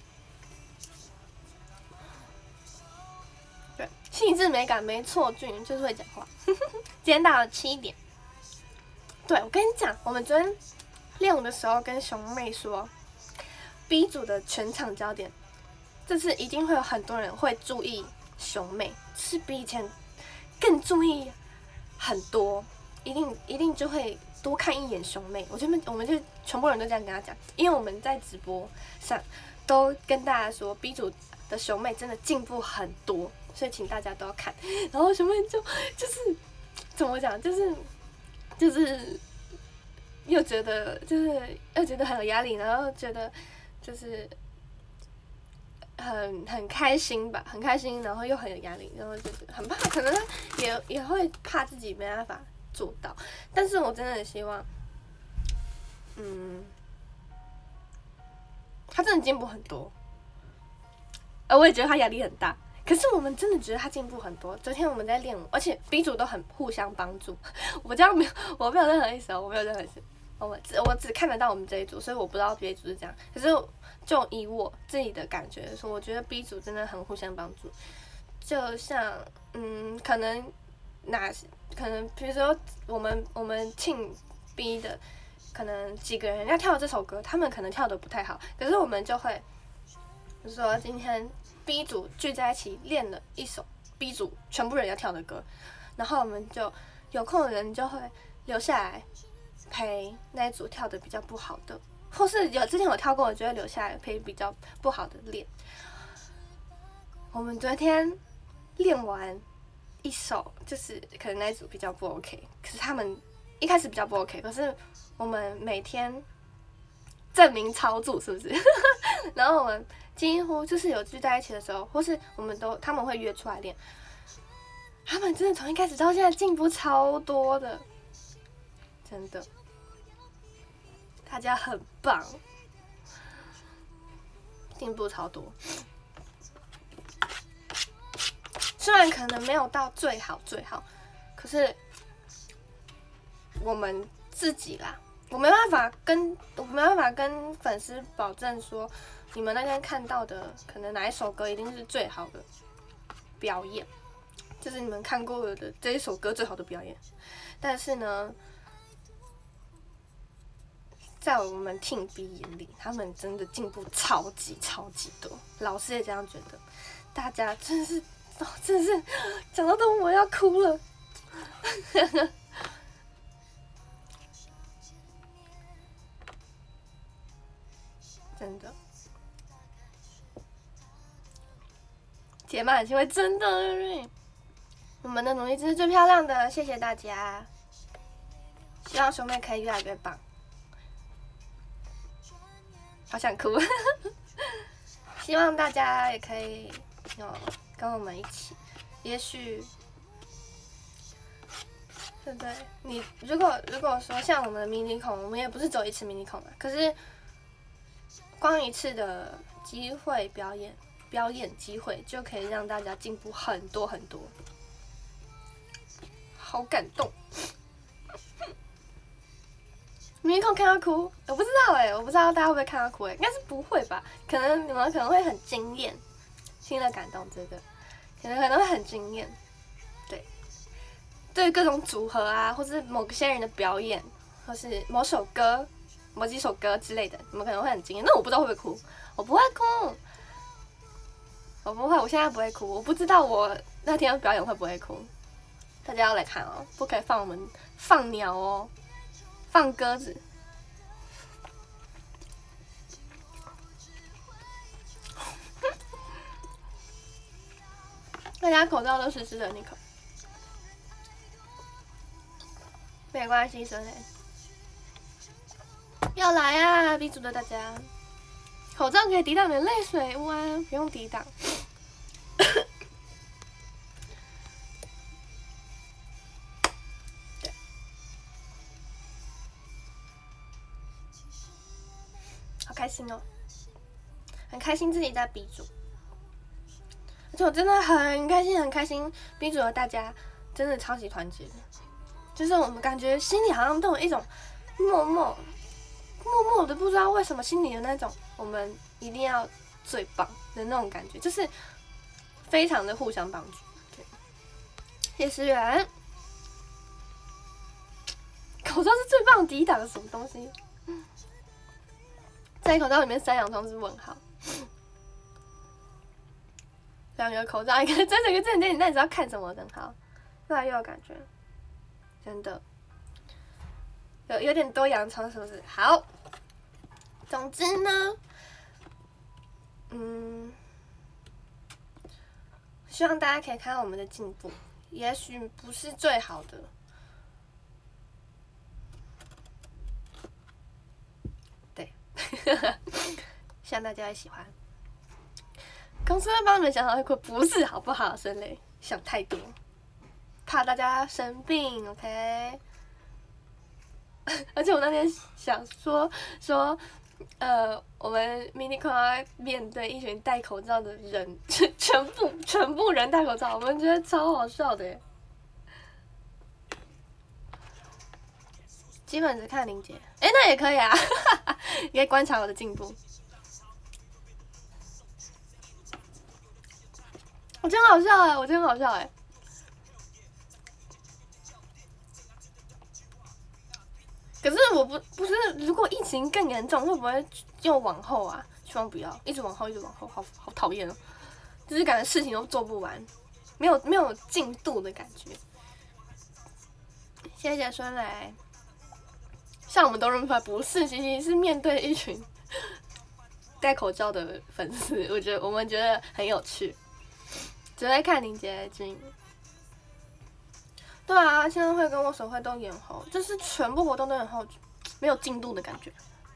S1: 对，细致美感没错，俊就是会讲话。今天到了七点，对我跟你讲，我们昨天练舞的时候跟熊妹说 ，B 组的全场焦点，这次一定会有很多人会注意熊妹，是比以前更注意很多，一定一定就会多看一眼熊妹。我觉得我们就全部人都这样跟他讲，因为我们在直播上都跟大家说 B 组的熊妹真的进步很多，所以请大家都要看。然后熊妹就就是怎么讲，就是就是。又觉得就是又觉得很有压力，然后觉得就是很很开心吧，很开心，然后又很有压力，然后就是很怕，可能他也也会怕自己没办法做到。但是我真的很希望，嗯，他真的进步很多，而我也觉得他压力很大。可是我们真的觉得他进步很多。昨天我们在练舞，而且 B 组都很互相帮助。我这样没有，我没有任何意思哦，我没有任何意思。我只我只看得到我们这一组，所以我不知道别的组是这样。可是就以我自己的感觉说，我觉得 B 组真的很互相帮助。就像嗯，可能哪可能比如说我们我们 team B 的可能几个人要跳这首歌，他们可能跳得不太好，可是我们就会比如说今天 B 组聚在一起练了一首 B 组全部人要跳的歌，然后我们就有空的人就会留下来陪那一组跳的比较不好的，或是有之前有跳过，我就会留下来陪比较不好的练。我们昨天练完一首，就是可能那一组比较不 OK， 可是他们一开始比较不 OK， 可是我们每天证明超助，是不是？然后我们几乎就是有聚在一起的时候，或是我们都他们会约出来练，他们真的从一开始到现在进步超多的，真的，大家很棒，进步超多。虽然可能没有到最好最好，可是我们自己啦，我没办法跟我没办法跟粉丝保证说，你们那天看到的可能哪一首歌一定是最好的表演，就是你们看过的这一首歌最好的表演。但是呢，在我们 Team B 眼里，他们真的进步超级超级多，老师也这样觉得，大家真的是。哦，真的是讲到都我要哭了，真的。铁马很欣慰，真的，我们的努力真是最漂亮的，谢谢大家。希望熊妹可以越来越棒，好想哭。希望大家也可以有。跟我们一起，也许，对不对？你如果如果说像我们的迷你孔，我们也不是走一次迷你孔嘛，可是光一次的机会表演表演机会，就可以让大家进步很多很多，好感动。迷你孔看到哭，我不知道哎、欸，我不知道大家会不会看到哭哎、欸，应该是不会吧？可能你们可能会很惊艳。听了感动，真的，可能可能会很惊艳，对，对各种组合啊，或是某些人的表演，或是某首歌、某几首歌之类的，你们可能会很惊艳。那我不知道会不会哭，我不会哭，我不会，我现在不会哭，我不知道我那天表演会不会哭。大家要来看哦，不可以放我们放鸟哦，放鸽子。大家口罩都湿湿的，你可没关系，孙磊要来啊 ！B 组的大家，口罩可以抵挡你的泪水，哇，不用抵挡。 心哦，很开心自己在 B 组，而且我真的很开心，很开心 B 组的大家真的超级团结的，就是我们感觉心里好像都有一种默默默默的不知道为什么心里有那种我们一定要最棒的那种感觉，就是非常的互相帮助。对，谢思源，口罩是最棒的抵挡的什么东西？在口罩里面三洋葱是问号，两个口罩，一个真的一个正经，那你知道看什么灯号？越来越有感觉，真的有有点多洋葱，是不是？好，总之呢，嗯，希望大家可以看到我们的进步，也许不是最好的。希望大家会喜欢。公司会帮你们想好会哭，不是好不好？生雷想太多，怕大家生病 ，OK？ 而且我那天想说说，呃，我们 mini con 面对一群戴口罩的人，全部全部人戴口罩，我们觉得超好笑的耶。基本只看林姐，哎、欸，那也可以啊，你可以观察我的进步。我真好笑哎，我真好笑哎。可是我不不是，如果疫情更严重，会不会又往后啊？希望不要，一直往后，一直往后，好好讨厌哦。就是感觉事情都做不完，没有没有进度的感觉。谢谢孙磊。像我们都认不出来，不是，其实是面对一群戴口罩的粉丝，我觉得我们觉得很有趣，只会看林杰君。对啊，现在会跟握手会都延后，就是全部活动都延后，没有进度的感觉。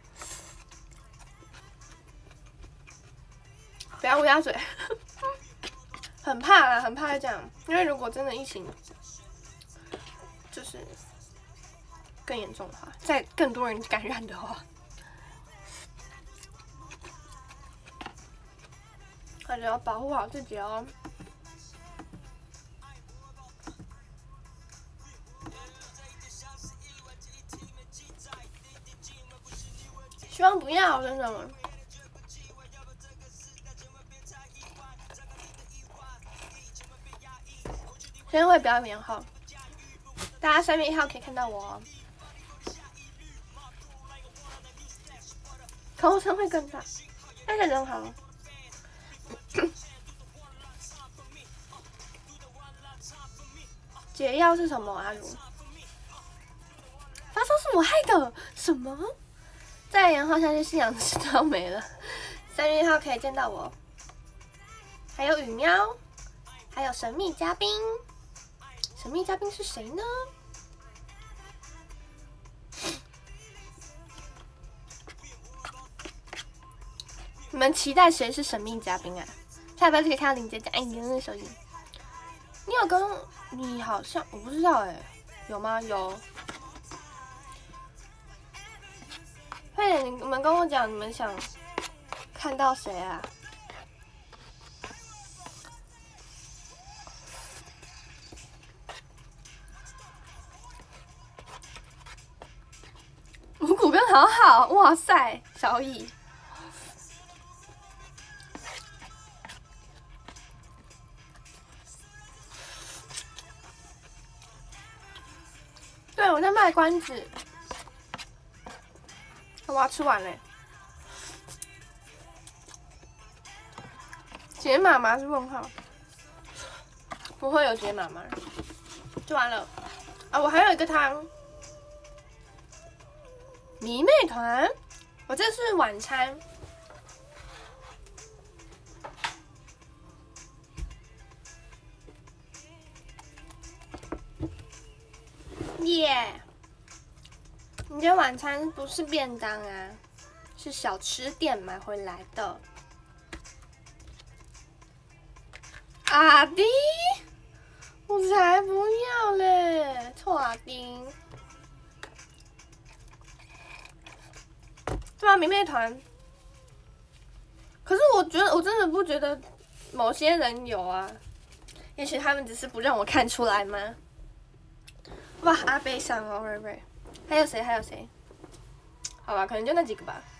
S1: 不要乌鸦嘴，很怕啦，很怕这样，因为如果真的疫情就是更严重的话，再更多人感染的话，大家要保护好自己哦。希望不要，真的。先会表演后，大家三月一号可以看到我哦。头声会更大，但是人好。解药是什么啊？如发烧是我害的，什么？再延后下去，信仰值都要没了。三月一号可以见到我，还有雨喵，还有神秘嘉宾。神秘嘉宾是谁呢？你们期待谁是神秘嘉宾啊？下礼拜就可以看到林姐讲，哎，你的那手影，你有跟你好像我不知道哎、欸，有吗？有。快点，你们跟我讲，你们想看到谁啊？五谷根好好，哇塞，小易。对，我在卖关子。我要吃完嘞。解码吗？是问号。不会有解码吗？就完了。啊，我还有一个汤。迷妹团，我这是晚餐。耶、yeah ！你的晚餐不是便当啊，是小吃店买回来的。阿弟，我才不要嘞！臭阿弟。对啊，迷妹团可是我觉得，我真的不觉得某些人有啊，也许他们只是不让我看出来吗？哇，阿悲伤哦，瑞瑞，还有谁？还有谁？好吧，可能就那几个吧。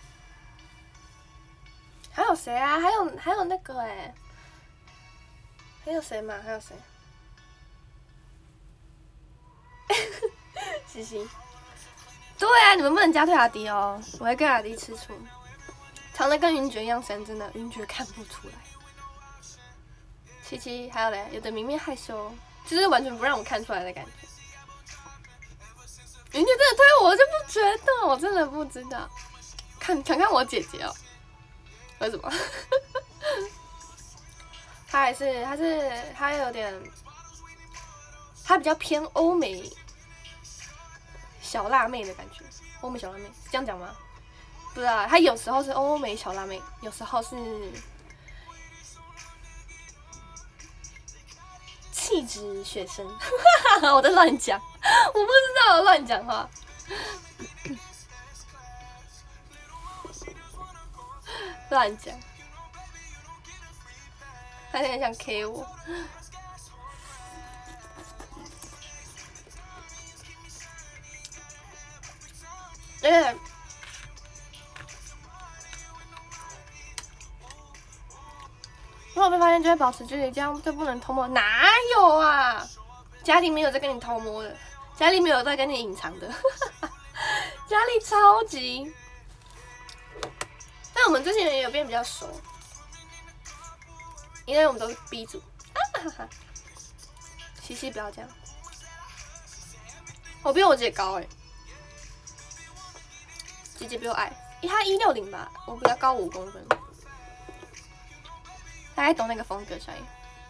S1: 还有谁啊？还有还有那个哎、欸，还有谁嘛？还有谁？嘻嘻。对啊，你们不能加退阿迪哦，我会跟阿迪吃醋。长得跟云爵一样深，真的云爵看不出来。七七，还有嘞，有的明明害羞，就是完全不让我看出来的感觉。云爵真的推我，我就不觉得，我真的不知道。看，看看我姐姐哦，为什么？她还是，她是，她有点，她比较偏欧美小辣妹的感觉。欧美小辣妹，这样讲吗？不知道，她有时候是欧美小辣妹，有时候是气质学生。我在乱讲，我不知道，我乱讲话。乱讲，他有点想 K 我。对。如果被发现就会保持距离，这样就不能偷摸。哪有啊？家里没有在跟你偷摸的，家里没有在跟你隐藏的，家里超级。但我们最近也有变比较熟，因为我们都是 B 组。啊哈哈！西西不要这样，我比我姐高哎、欸，姐姐比我矮，她一六零吧，我比她高五公分。大概懂那个风格，小叶。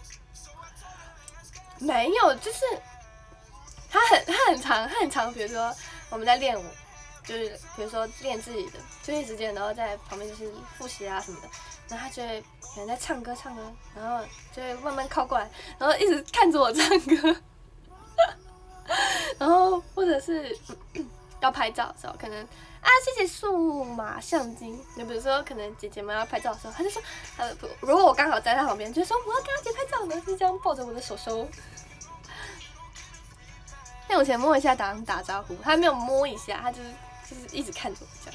S1: 没有，就是他很他很长，他很长。比如说我们在练舞，就是比如说练自己的休息时间，然后在旁边就是复习啊什么的。然后他就会可能在唱歌唱歌，然后就会慢慢靠过来，然后一直看着我唱歌。然后或者是要拍照的时候，可能啊谢谢数码相机。就比如说可能姐姐们要拍照的时候，他就说，呃，如果我刚好在他旁边，就说我要跟他姐拍照呢，就这样抱着我的手手。但我前摸一下打打招呼，他没有摸一下，他就是就是一直看着我这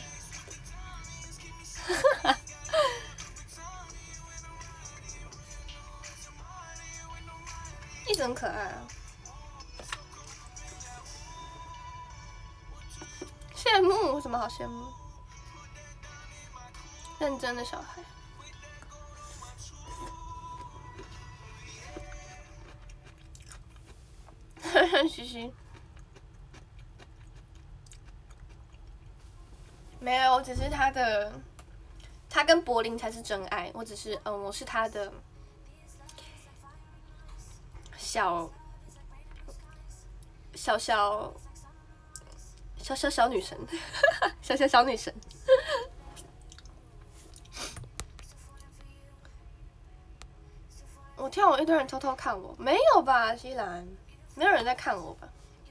S1: 样。一直很可爱啊。羡慕？有什么好羡慕？认真的小孩。嘻嘻。没有，我只是他的，他跟柏林才是真爱。我只是，嗯，我是他的小小小。小小小女神，小小小女神。我跳舞一堆人偷偷看我，没有吧？西兰，没有人在看我吧？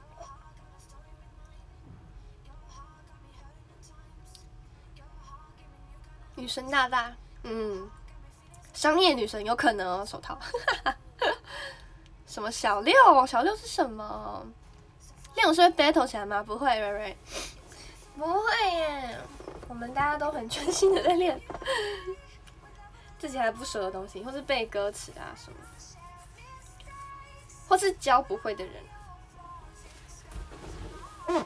S1: 女神大大，嗯，商业女神有可能哦，手套。什么小六？小六是什么？练舞是会 battle 起来吗？不会，瑞瑞，不会耶。我们大家都很专心的在练自己还不熟的东西，或是背歌词啊什么，或是教不会的人。嗯。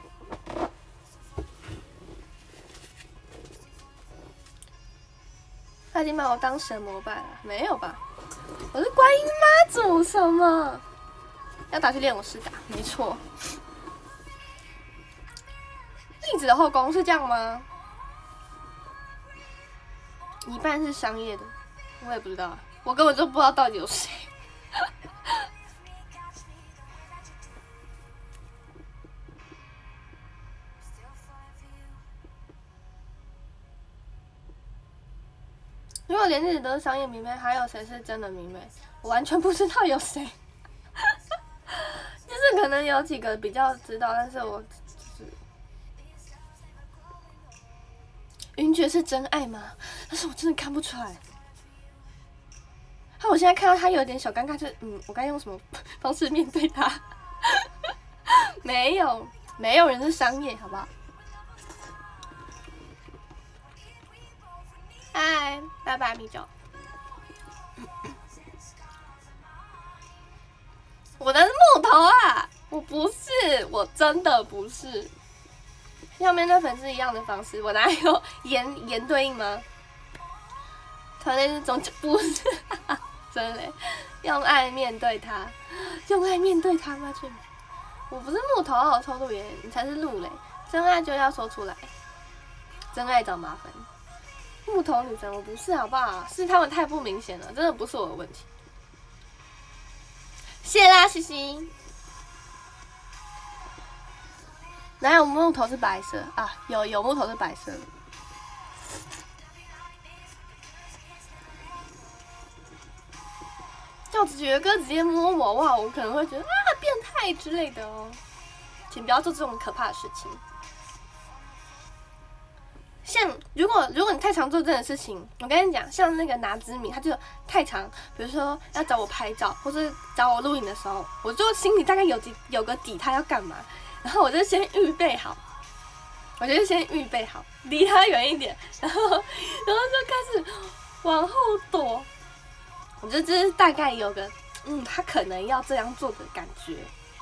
S1: 他已经把我当神膜拜了，没有吧？我是观音妈祖什么？要打去练舞室打，没错。栗子的后宫是这样吗？一半是商业的，我也不知道，我根本就不知道到底有谁。如果连日子都是商业迷妹，还有谁是真的迷妹？我完全不知道有谁。就是可能有几个比较知道，但是我就是云爵是真爱吗？但是我真的看不出来。 那我现在看到他有点小尴尬，就是嗯，我该用什么方式面对他？没有，没有人是商业，好不好？嗨，拜拜，米酒。我的是木头啊，我不是，我真的不是。要面对粉丝一样的方式，我哪有言言对应吗？团队是终究不是，真的，用爱面对他，用爱面对他吗？去，我不是木头，我抽路人，你才是鹿嘞。真爱就要说出来，真爱找麻烦。木头女神，我不是，好不好？是他们太不明显了，真的不是我的问题。谢啦，西西。哪有木头是白色啊？有有木头是白色的。要子爵哥直接摸我哇，我可能会觉得啊变态之类的哦，请不要做这种可怕的事情。像如果如果你太常做这件事情，我跟你讲，像那个拿之米，他就太常，比如说要找我拍照或者找我录影的时候，我就心里大概有有个底，他要干嘛，然后我就先预备好，我就先预备好，离他远一点，然后然后就开始往后躲。我觉得这是大概有个，嗯，他可能要这样做的感觉。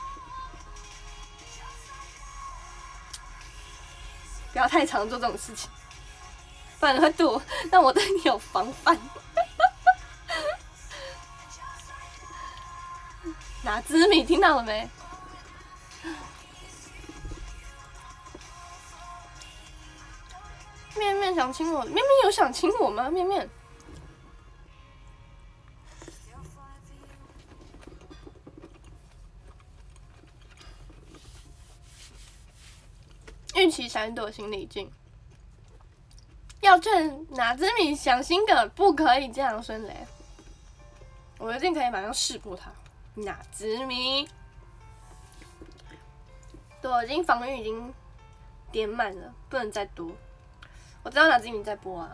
S1: 不要太常做这种事情，不然会对我让我对你有防范。哪只米听到了没？面面想亲我，面面有想亲我吗？面面。预期闪躲心理镜，要劝哪只米想心梗，不可以这样孙雷。我一定可以马上识破他。哪只米？对，我已经防御已经点满了，不能再多。我知道哪只米在播啊。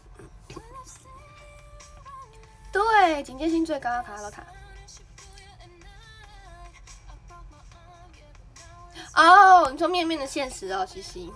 S1: 对，警戒性最高，卡到塔。哦，你说面面的现实哦，西西。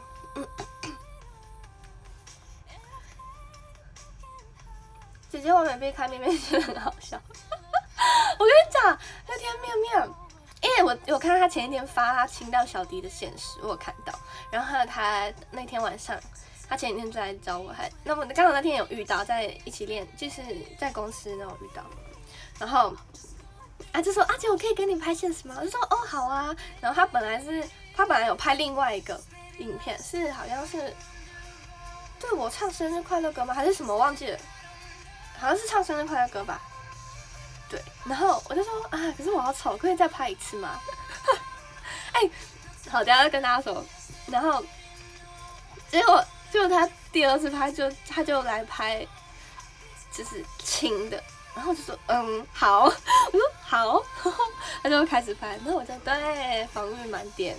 S1: 姐姐完美被开面面真的很好笑。我跟你讲，那天面面，因为我我看到他前一天发他亲到小迪的现实，我有看到。然后他那天晚上，他前几天就来找我，还那么刚好那天有遇到，在一起练，就是在公司那种遇到。然后啊就说阿姐，我可以跟你拍现实吗？我就说哦好啊。然后他本来是他本来有拍另外一个影片，是好像是对我唱生日快乐歌吗？还是什么忘记了？好像是唱生日快乐歌吧。对，然后我就说啊，可是我好丑，可以再拍一次吗？哎、欸，好，等一下跟大家说。然后结果结果他第二次拍就他就来拍，就是亲的。然后就说嗯好，我说好，他就开始拍，然后我就对防御满点，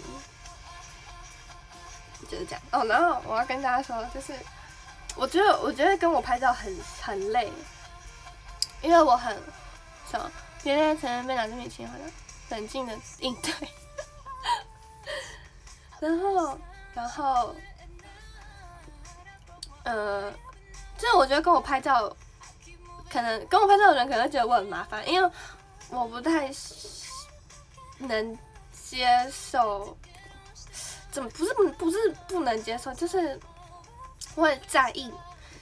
S1: 就是这样哦。然后我要跟大家说，就是我觉得我觉得跟我拍照很很累，因为我很什么，别人承认被两只米亲，好像冷静的应对，然后然后呃，就是我觉得跟我拍照。可能跟我拍照的人可能会觉得我很麻烦，因为我不太能接受，怎么不是不不是不能接受，就是我很在意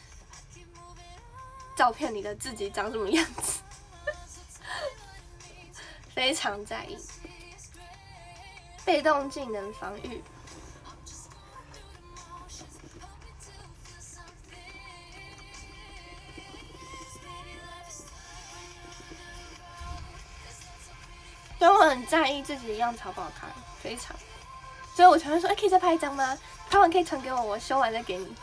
S1: 照片里的自己长什么样子，非常在意。被动技能防御。所以我很在意自己的样子好不好看，非常，所以我常会说，哎、欸，可以再拍一张吗？拍完可以传给我，我修完再给你。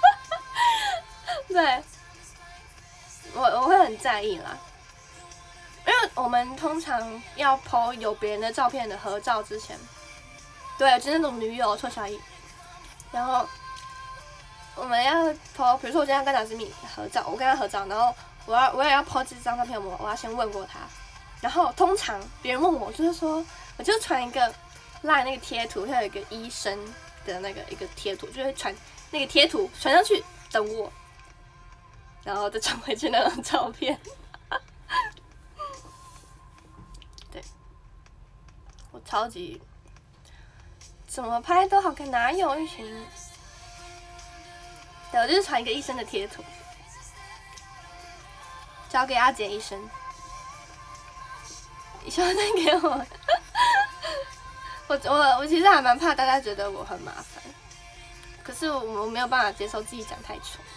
S1: 对，我我会很在意啦，因为我们通常要 po 有别人的照片的合照之前，对，就是那种女友臭小姨，然后我们要 po， 比如说我今天跟哪只米合照，我跟他合照，然后我要我也要 po 这张照片，我我要先问过他。然后通常别人问我，就是说，我就传一个赖那个贴图，会有一个医生的那个一个贴图，就会传那个贴图传上去等我，然后再传回去那张照片。对，我超级怎么拍都好看，哪有一群？对，我就是传一个医生的贴图，交给阿杰医生。你小再给我，我我我其实还蛮怕大家觉得我很麻烦，可是我我没有办法接受自己讲太丑。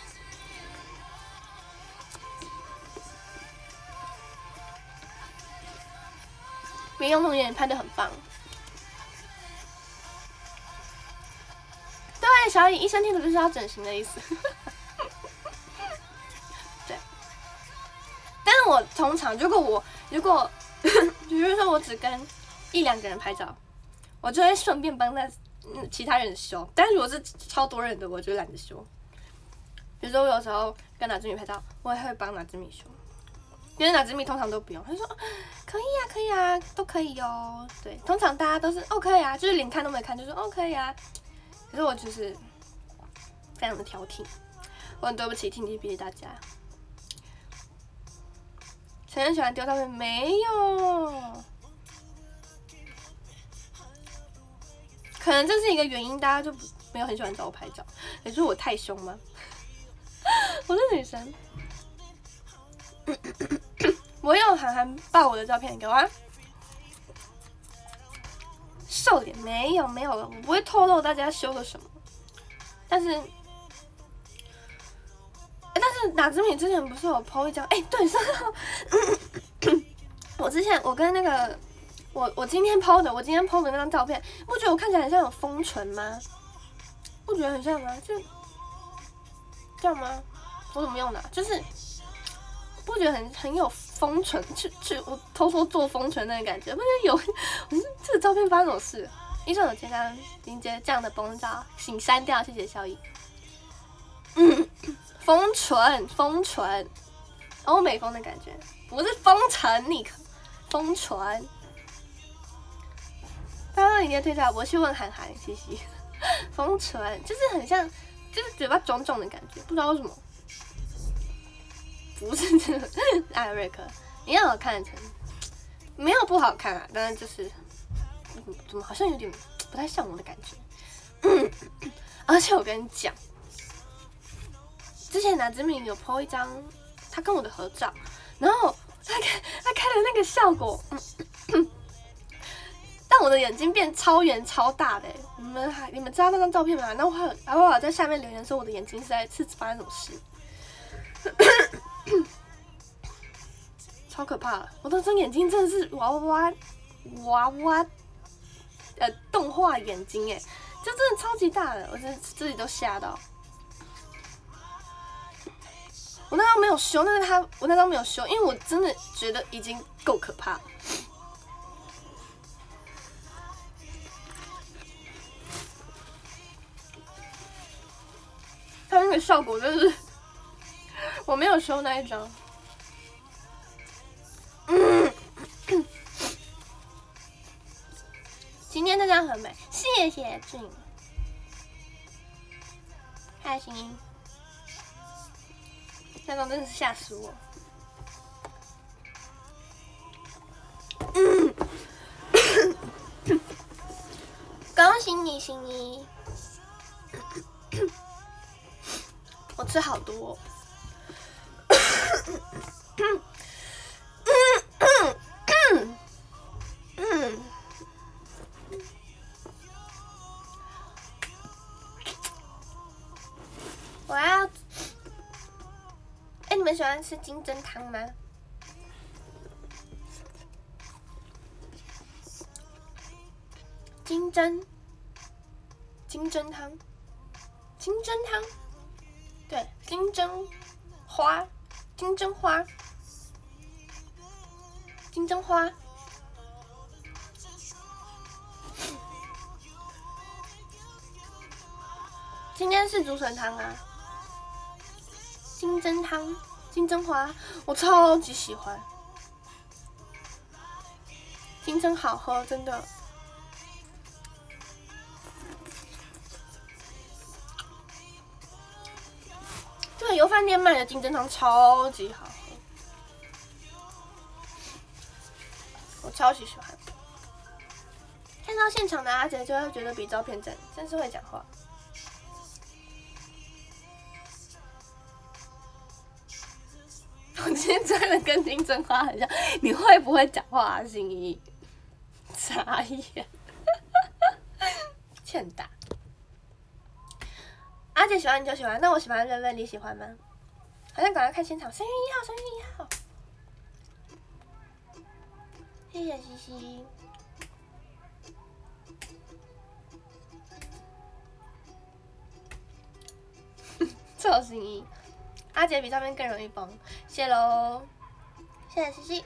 S1: 民用同学拍的很棒，对，小乙医生贴图就是要整形的意思。对，但是我通常如果我如果比如说我只跟一两个人拍照，我就会顺便帮那其他人修。但是如果是超多人的，我就懒得修。比如说我有时候跟哪支米拍照，我也会帮哪支米修，因为哪支米通常都不用。他说可以啊，可以啊，都可以哦。对，通常大家都是 OK 啊，就是连看都没看就说 OK 啊。可是我就是非常的挑剔，我很对不起听 T P 大家。谁很喜欢丢照片？没有，可能这是一个原因，大家就没有很喜欢找我拍照。也是我太凶吗？我是女生，我有涵涵爆我的照片给我啊。瘦脸没有没有，我不会透露大家修了什么，但是。但是哪支米之前不是有 po 一张？哎、欸，对，说到我之前我跟那个我我今天 po 的，我今天 po 的那张照片，不觉得我看起来很像有丰唇吗？不觉得很像吗？就这样吗？我怎么用的、啊？就是不觉得很很有丰唇，去去我偷偷做丰唇那个感觉，不是有？我是这个照片发生什么事？医生有接单，迎接这样的崩照，请删掉，谢谢小乙。嗯。丰唇，丰唇，欧美风的感觉，不是风尘，你丰唇。刚刚你的推特，我去问韩寒，嘻嘻。丰唇就是很像，就是嘴巴肿肿的感觉，不知道为什么。不是这个，艾瑞克，你要好看成，没有不好看啊，但是就是，嗯、怎么好像有点不太像我的感觉。嗯，而且我跟你讲。之前哪支米有 po 一张他跟我的合照，然后他开他开的那个效果，嗯、但我的眼睛变超圆超大的，你们还你们知道那张照片吗？然后我还有还有我在下面留言说我的眼睛是在是发生什么事，超可怕的！我的这眼睛真的是娃娃娃娃呃动画眼睛哎，就真的超级大的，我真的自己都吓到。我那张没有修，那是他，我那张没有修，因为我真的觉得已经够可怕了。他那个效果就是，我没有修那一张。嗯，今天这张很美，谢谢俊，开心。那张真的是吓死我！嗯，恭喜你，心怡！我吃好多、哦。嗯嗯嗯嗯我要。哎、欸，你们喜欢吃金针汤吗？金针，金针汤，金针汤，对，金针花，金针花，金针花。今天是竹笋汤啊。金针汤， 金针花，我超级喜欢，金针好喝，真的。对，油饭店卖的金针汤超级好喝，我超级喜欢。看到现场的阿杰就会觉得比照片真真是会讲话。我今天真的跟金针花很像，你会不会讲话啊？心怡，傻眼，欠打。阿姐喜欢你就喜欢，那我喜欢瑞瑞，你喜欢吗？好像赶快看现场，三月一号，三月一号。谢谢西西。超心意，阿姐比照片更容易崩，谢喽，谢谢西西。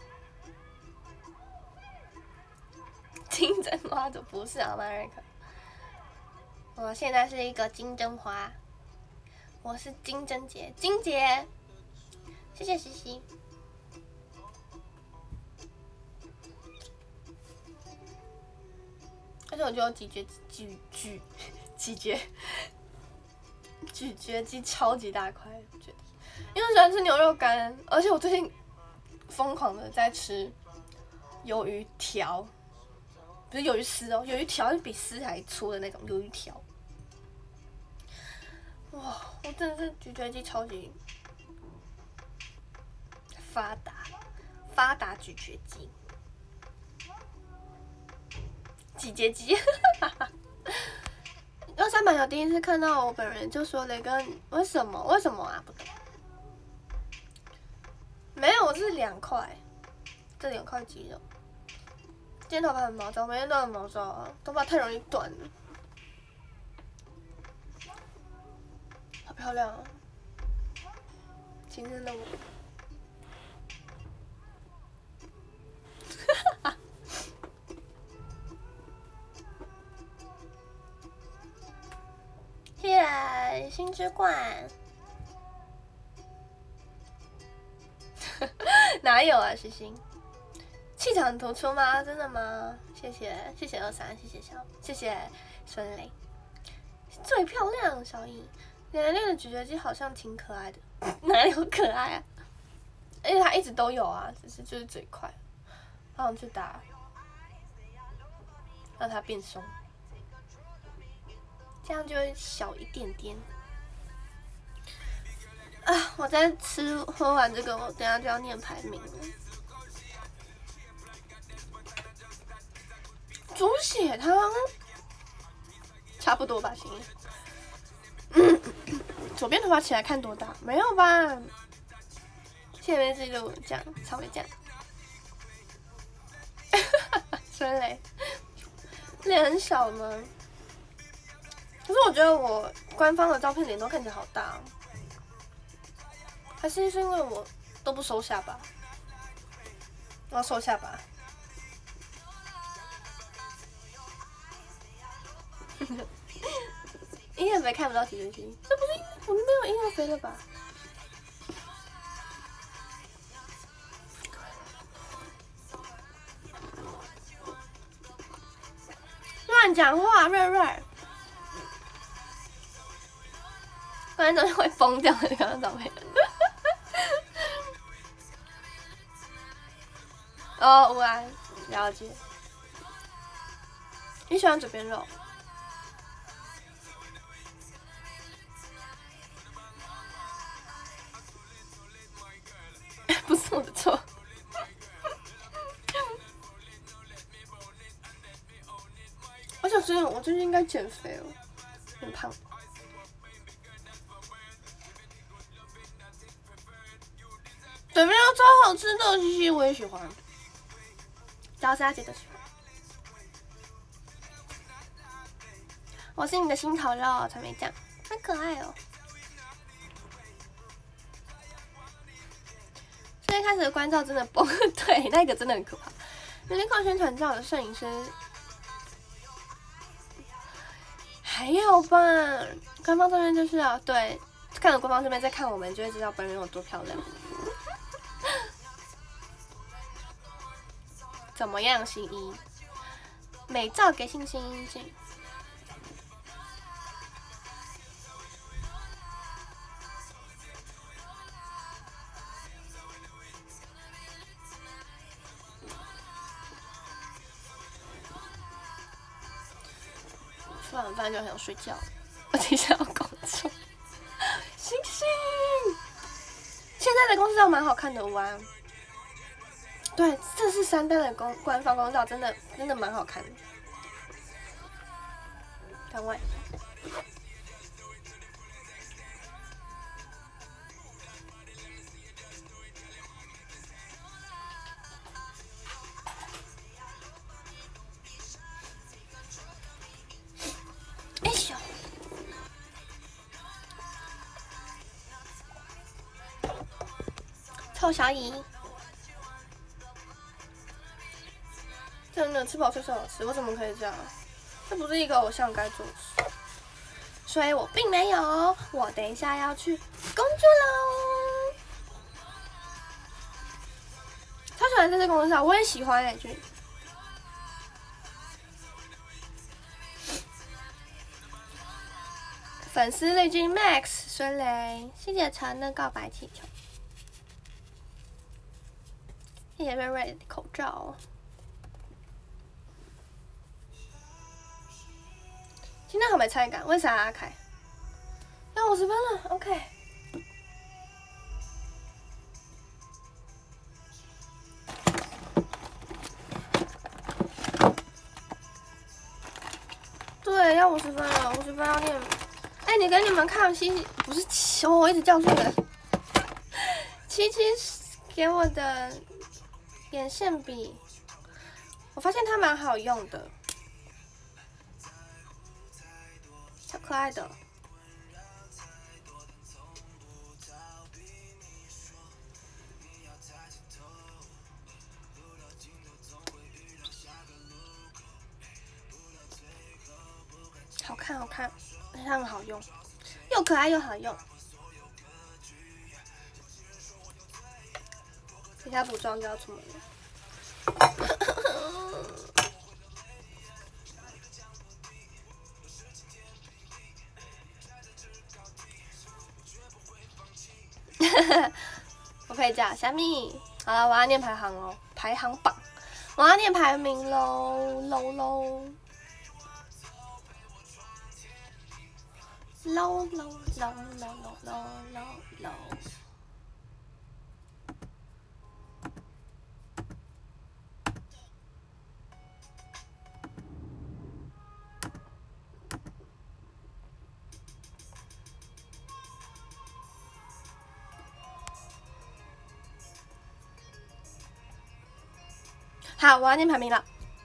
S1: 金针花的不是好吗，瑞克？我现在是一个金针花，我是金针姐，金姐，谢谢西西。而且我觉得咀嚼咀咀咀嚼咀嚼肌超级大块，我觉得，因为我喜欢吃牛肉干，而且我最近疯狂的在吃鱿鱼条。不是鱿鱼丝哦，鱿鱼条是比丝还粗的那种鱿鱼条。哇，我真的是咀嚼肌超级发达，发达咀嚼肌，咀嚼肌。二三百小第一次看到我本人就说雷哥，为什么？为什么啊？不懂。没有，我是两块，这两块肌肉。今天头发很毛躁，每天都很毛躁啊，头发太容易断了。好漂亮啊！今天的我，哈哈。谢谢星之冠。哪有啊，石星？气场很突出吗？真的吗？谢谢谢谢二三，谢谢小，谢谢孙磊，最漂亮小颖，连练的咀嚼肌好像挺可爱的，哪里有可爱啊？而且它一直都有啊，只是就是嘴快，好想去打，让它变松，这样就会小一点点。啊！我在吃喝完这个，我等下就要念排名了。猪血汤，差不多吧，行。嗯，左边头发起来看多大？没有吧？谢谢记录酱，草莓酱。孙磊，脸很小吗？可是我觉得我官方的照片脸都看起来好大、哦，还是是因为我都不收下巴？我要收下巴。婴儿肥看不到体重机，这不是我们没有婴儿肥了吧？乱讲话，瑞瑞，观众会疯掉的，刚刚照片。哦，午安，了解。你喜欢嘴边肉？不是我的错。而且最近我最近应该减肥了，很胖。嘴边肉超好吃的，西西我也喜欢，只要是阿姐都喜欢。我是你的心头肉，草莓酱，很可爱哦。最开始的关照真的崩，对，那个真的很可怕。有点靠宣传照的摄影师还有吧？官方照片就是啊，对， 看了官方这边再看我们，就会知道本人有多漂亮。怎么样，新一？美照给星星进。吃完饭就很想睡觉，我等一下要工作。星星，现在的公司照蛮好看的哇。对，这是三单的公官方公照，真的真的蛮好看的。看外。哎呦！臭小姨。真的吃饱睡睡好吃，我怎么可以这样？这不是一个偶像该做的事。所以我并没有，我等一下要去工作喽。超喜欢这次工作，我也喜欢哎、欸，就粉丝滤镜 Max 孙雷，谢谢陈的告白气球，谢谢瑞瑞的口罩。今天好没菜感，为啥阿凯？要五十分了 ，OK。对，要五十分了，五十分要念。哎、欸，你给你们看西西，不是七，我一直叫错人。七七给我的眼线笔，我发现它蛮好用的。超可爱的，好看好看，而且它很好用，又可爱又好用。等下补妆就要出门了。我可以这样，小米。好了，我要念排行喽，排行榜，我要念排名喽，喽喽，喽喽喽喽喽喽喽喽。好，我要念排名了。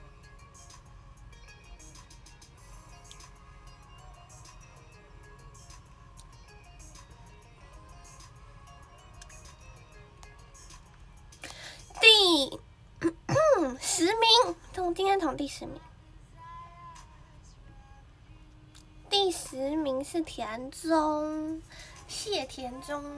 S1: 第十名，从今天从第十名。第十名是田中，谢田中。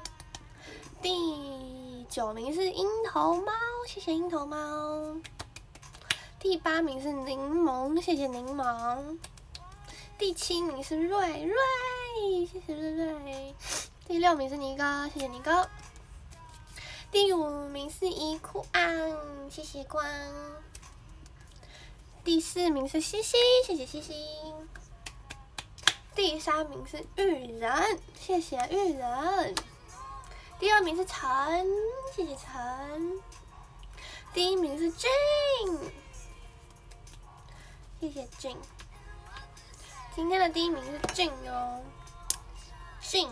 S1: 第九名是樱头猫，谢谢樱头猫。第八名是柠檬，谢谢柠檬。第七名是瑞瑞，谢谢瑞瑞。第六名是尼哥，谢谢尼哥。第五名是伊库安，谢谢光。第四名是西西，谢谢西西。第三名是玉人，谢谢玉人。第二名是陈，谢谢陈。第一名是俊，谢谢俊。今天的第一名是俊哦，俊。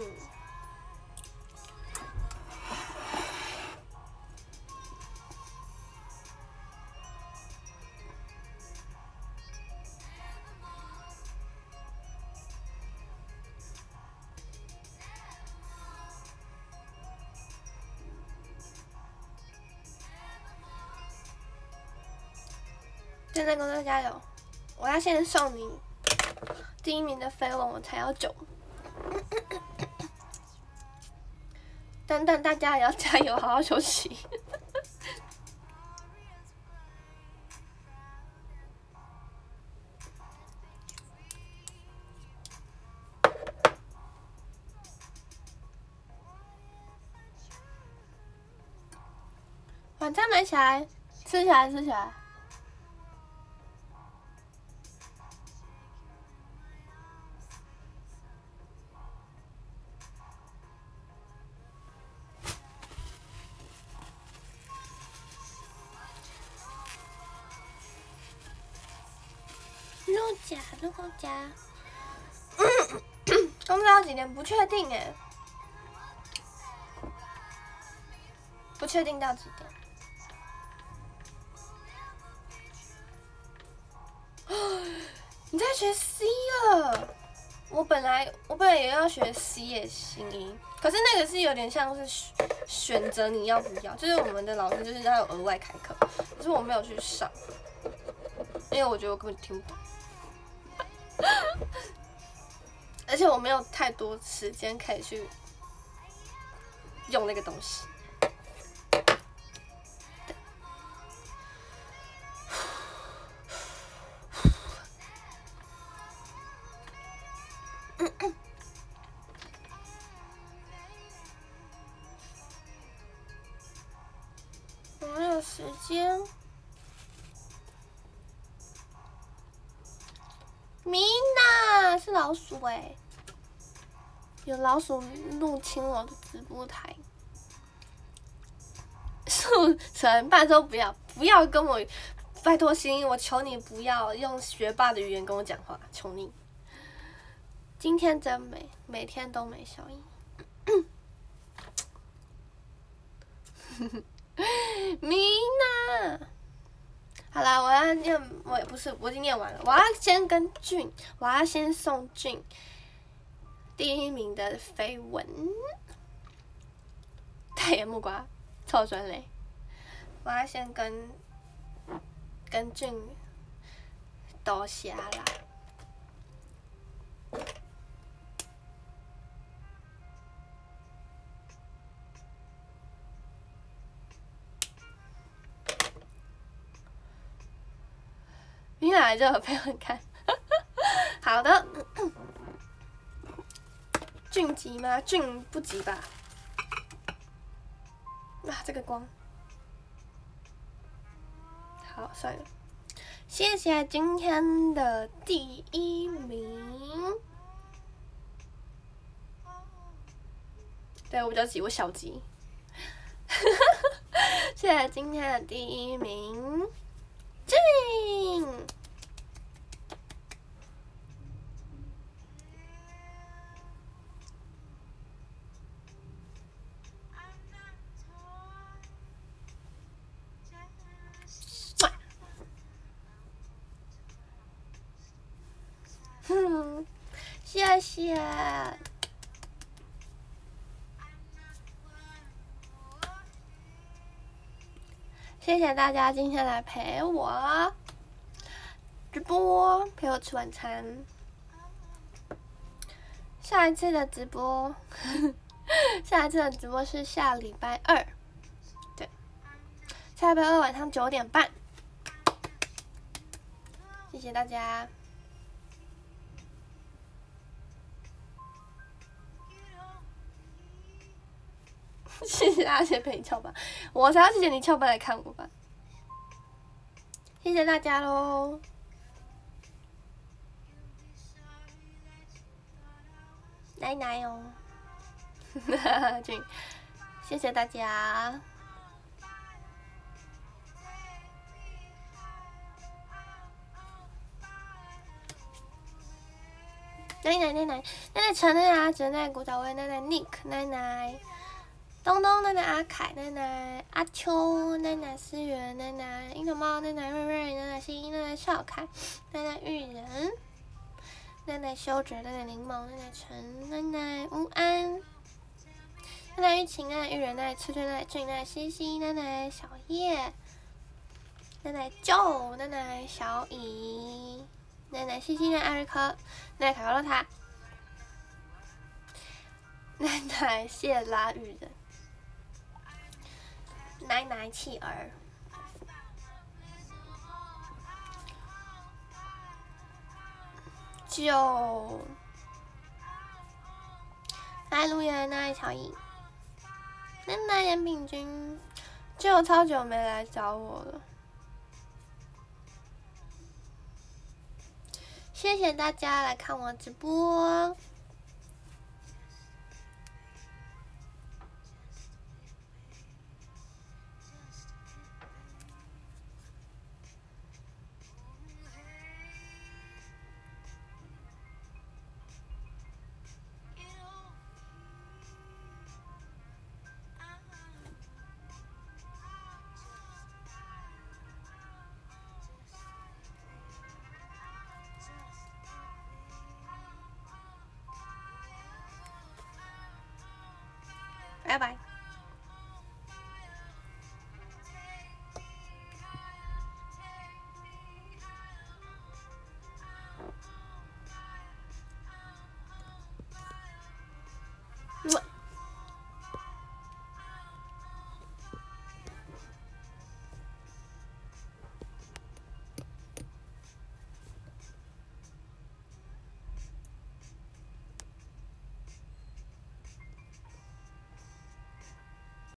S1: 认真工作加油！我要先送你第一名的绯闻，我才要九。 等等，大家也要加油，好好休息。晚餐买起来，吃起来，吃起来。肉夹，肉夹。公司要几点？不确定哎，不确定到几点。你在学 C 了？我本来我本来也要学 C 也新音，可是那个是有点像是选择你要不要，就是我们的老师就是他有额外开课，可是我没有去上，因为我觉得我根本听不懂，而且我没有太多时间可以去用那个东西。我没有时间。米娜是老鼠哎、欸，有老鼠入侵我的直播台。速成，拜托不要不要跟我，拜托星，我求你不要用学霸的语言跟我讲话，求你。今天真美，每天都没效应。米娜，好啦，我要念，我不是，我已经念完了。我要先跟俊，我要先送俊第一名的绯闻，太阳木瓜，臭酸雷。我要先跟跟俊多谢啦。你哪来就有陪我看？好的，俊急吗？俊不急吧？啊，这个光，好，算了。谢谢今天的第一名。对我比较急，我小急。谢谢今天的第一名。俊，哼，谢谢。谢谢大家今天来陪我直播，陪我吃晚餐。下一次的直播，下一次的直播是下礼拜二，对，下礼拜二晚上九点半。谢谢大家。谢谢大家先陪你翘班，我才要谢谢你翘班来看我吧。谢谢大家喽，奶奶哦，俊，谢谢大家。奶奶奶奶奶奶陈奶奶阿哲奶奶古早味奶奶 Nick 奶奶。东东奶奶阿凯奶奶阿秋奶奶思源奶奶樱桃猫奶奶瑞瑞奶奶西奶奶少凯奶奶玉人奶奶修哲奶奶柠檬奶奶陈奶奶乌安奶奶玉晴奶奶玉人奶奶翠翠奶奶俊奶奶西西奶奶小叶奶奶 Joe 奶奶小乙奶奶西西奶奶艾瑞克奶奶卡洛塔奶奶谢拉玉人。 奶奶企鹅。九，来路言，那乔伊，那那严品君，就超久没来找我了。谢谢大家来看我直播。拜拜。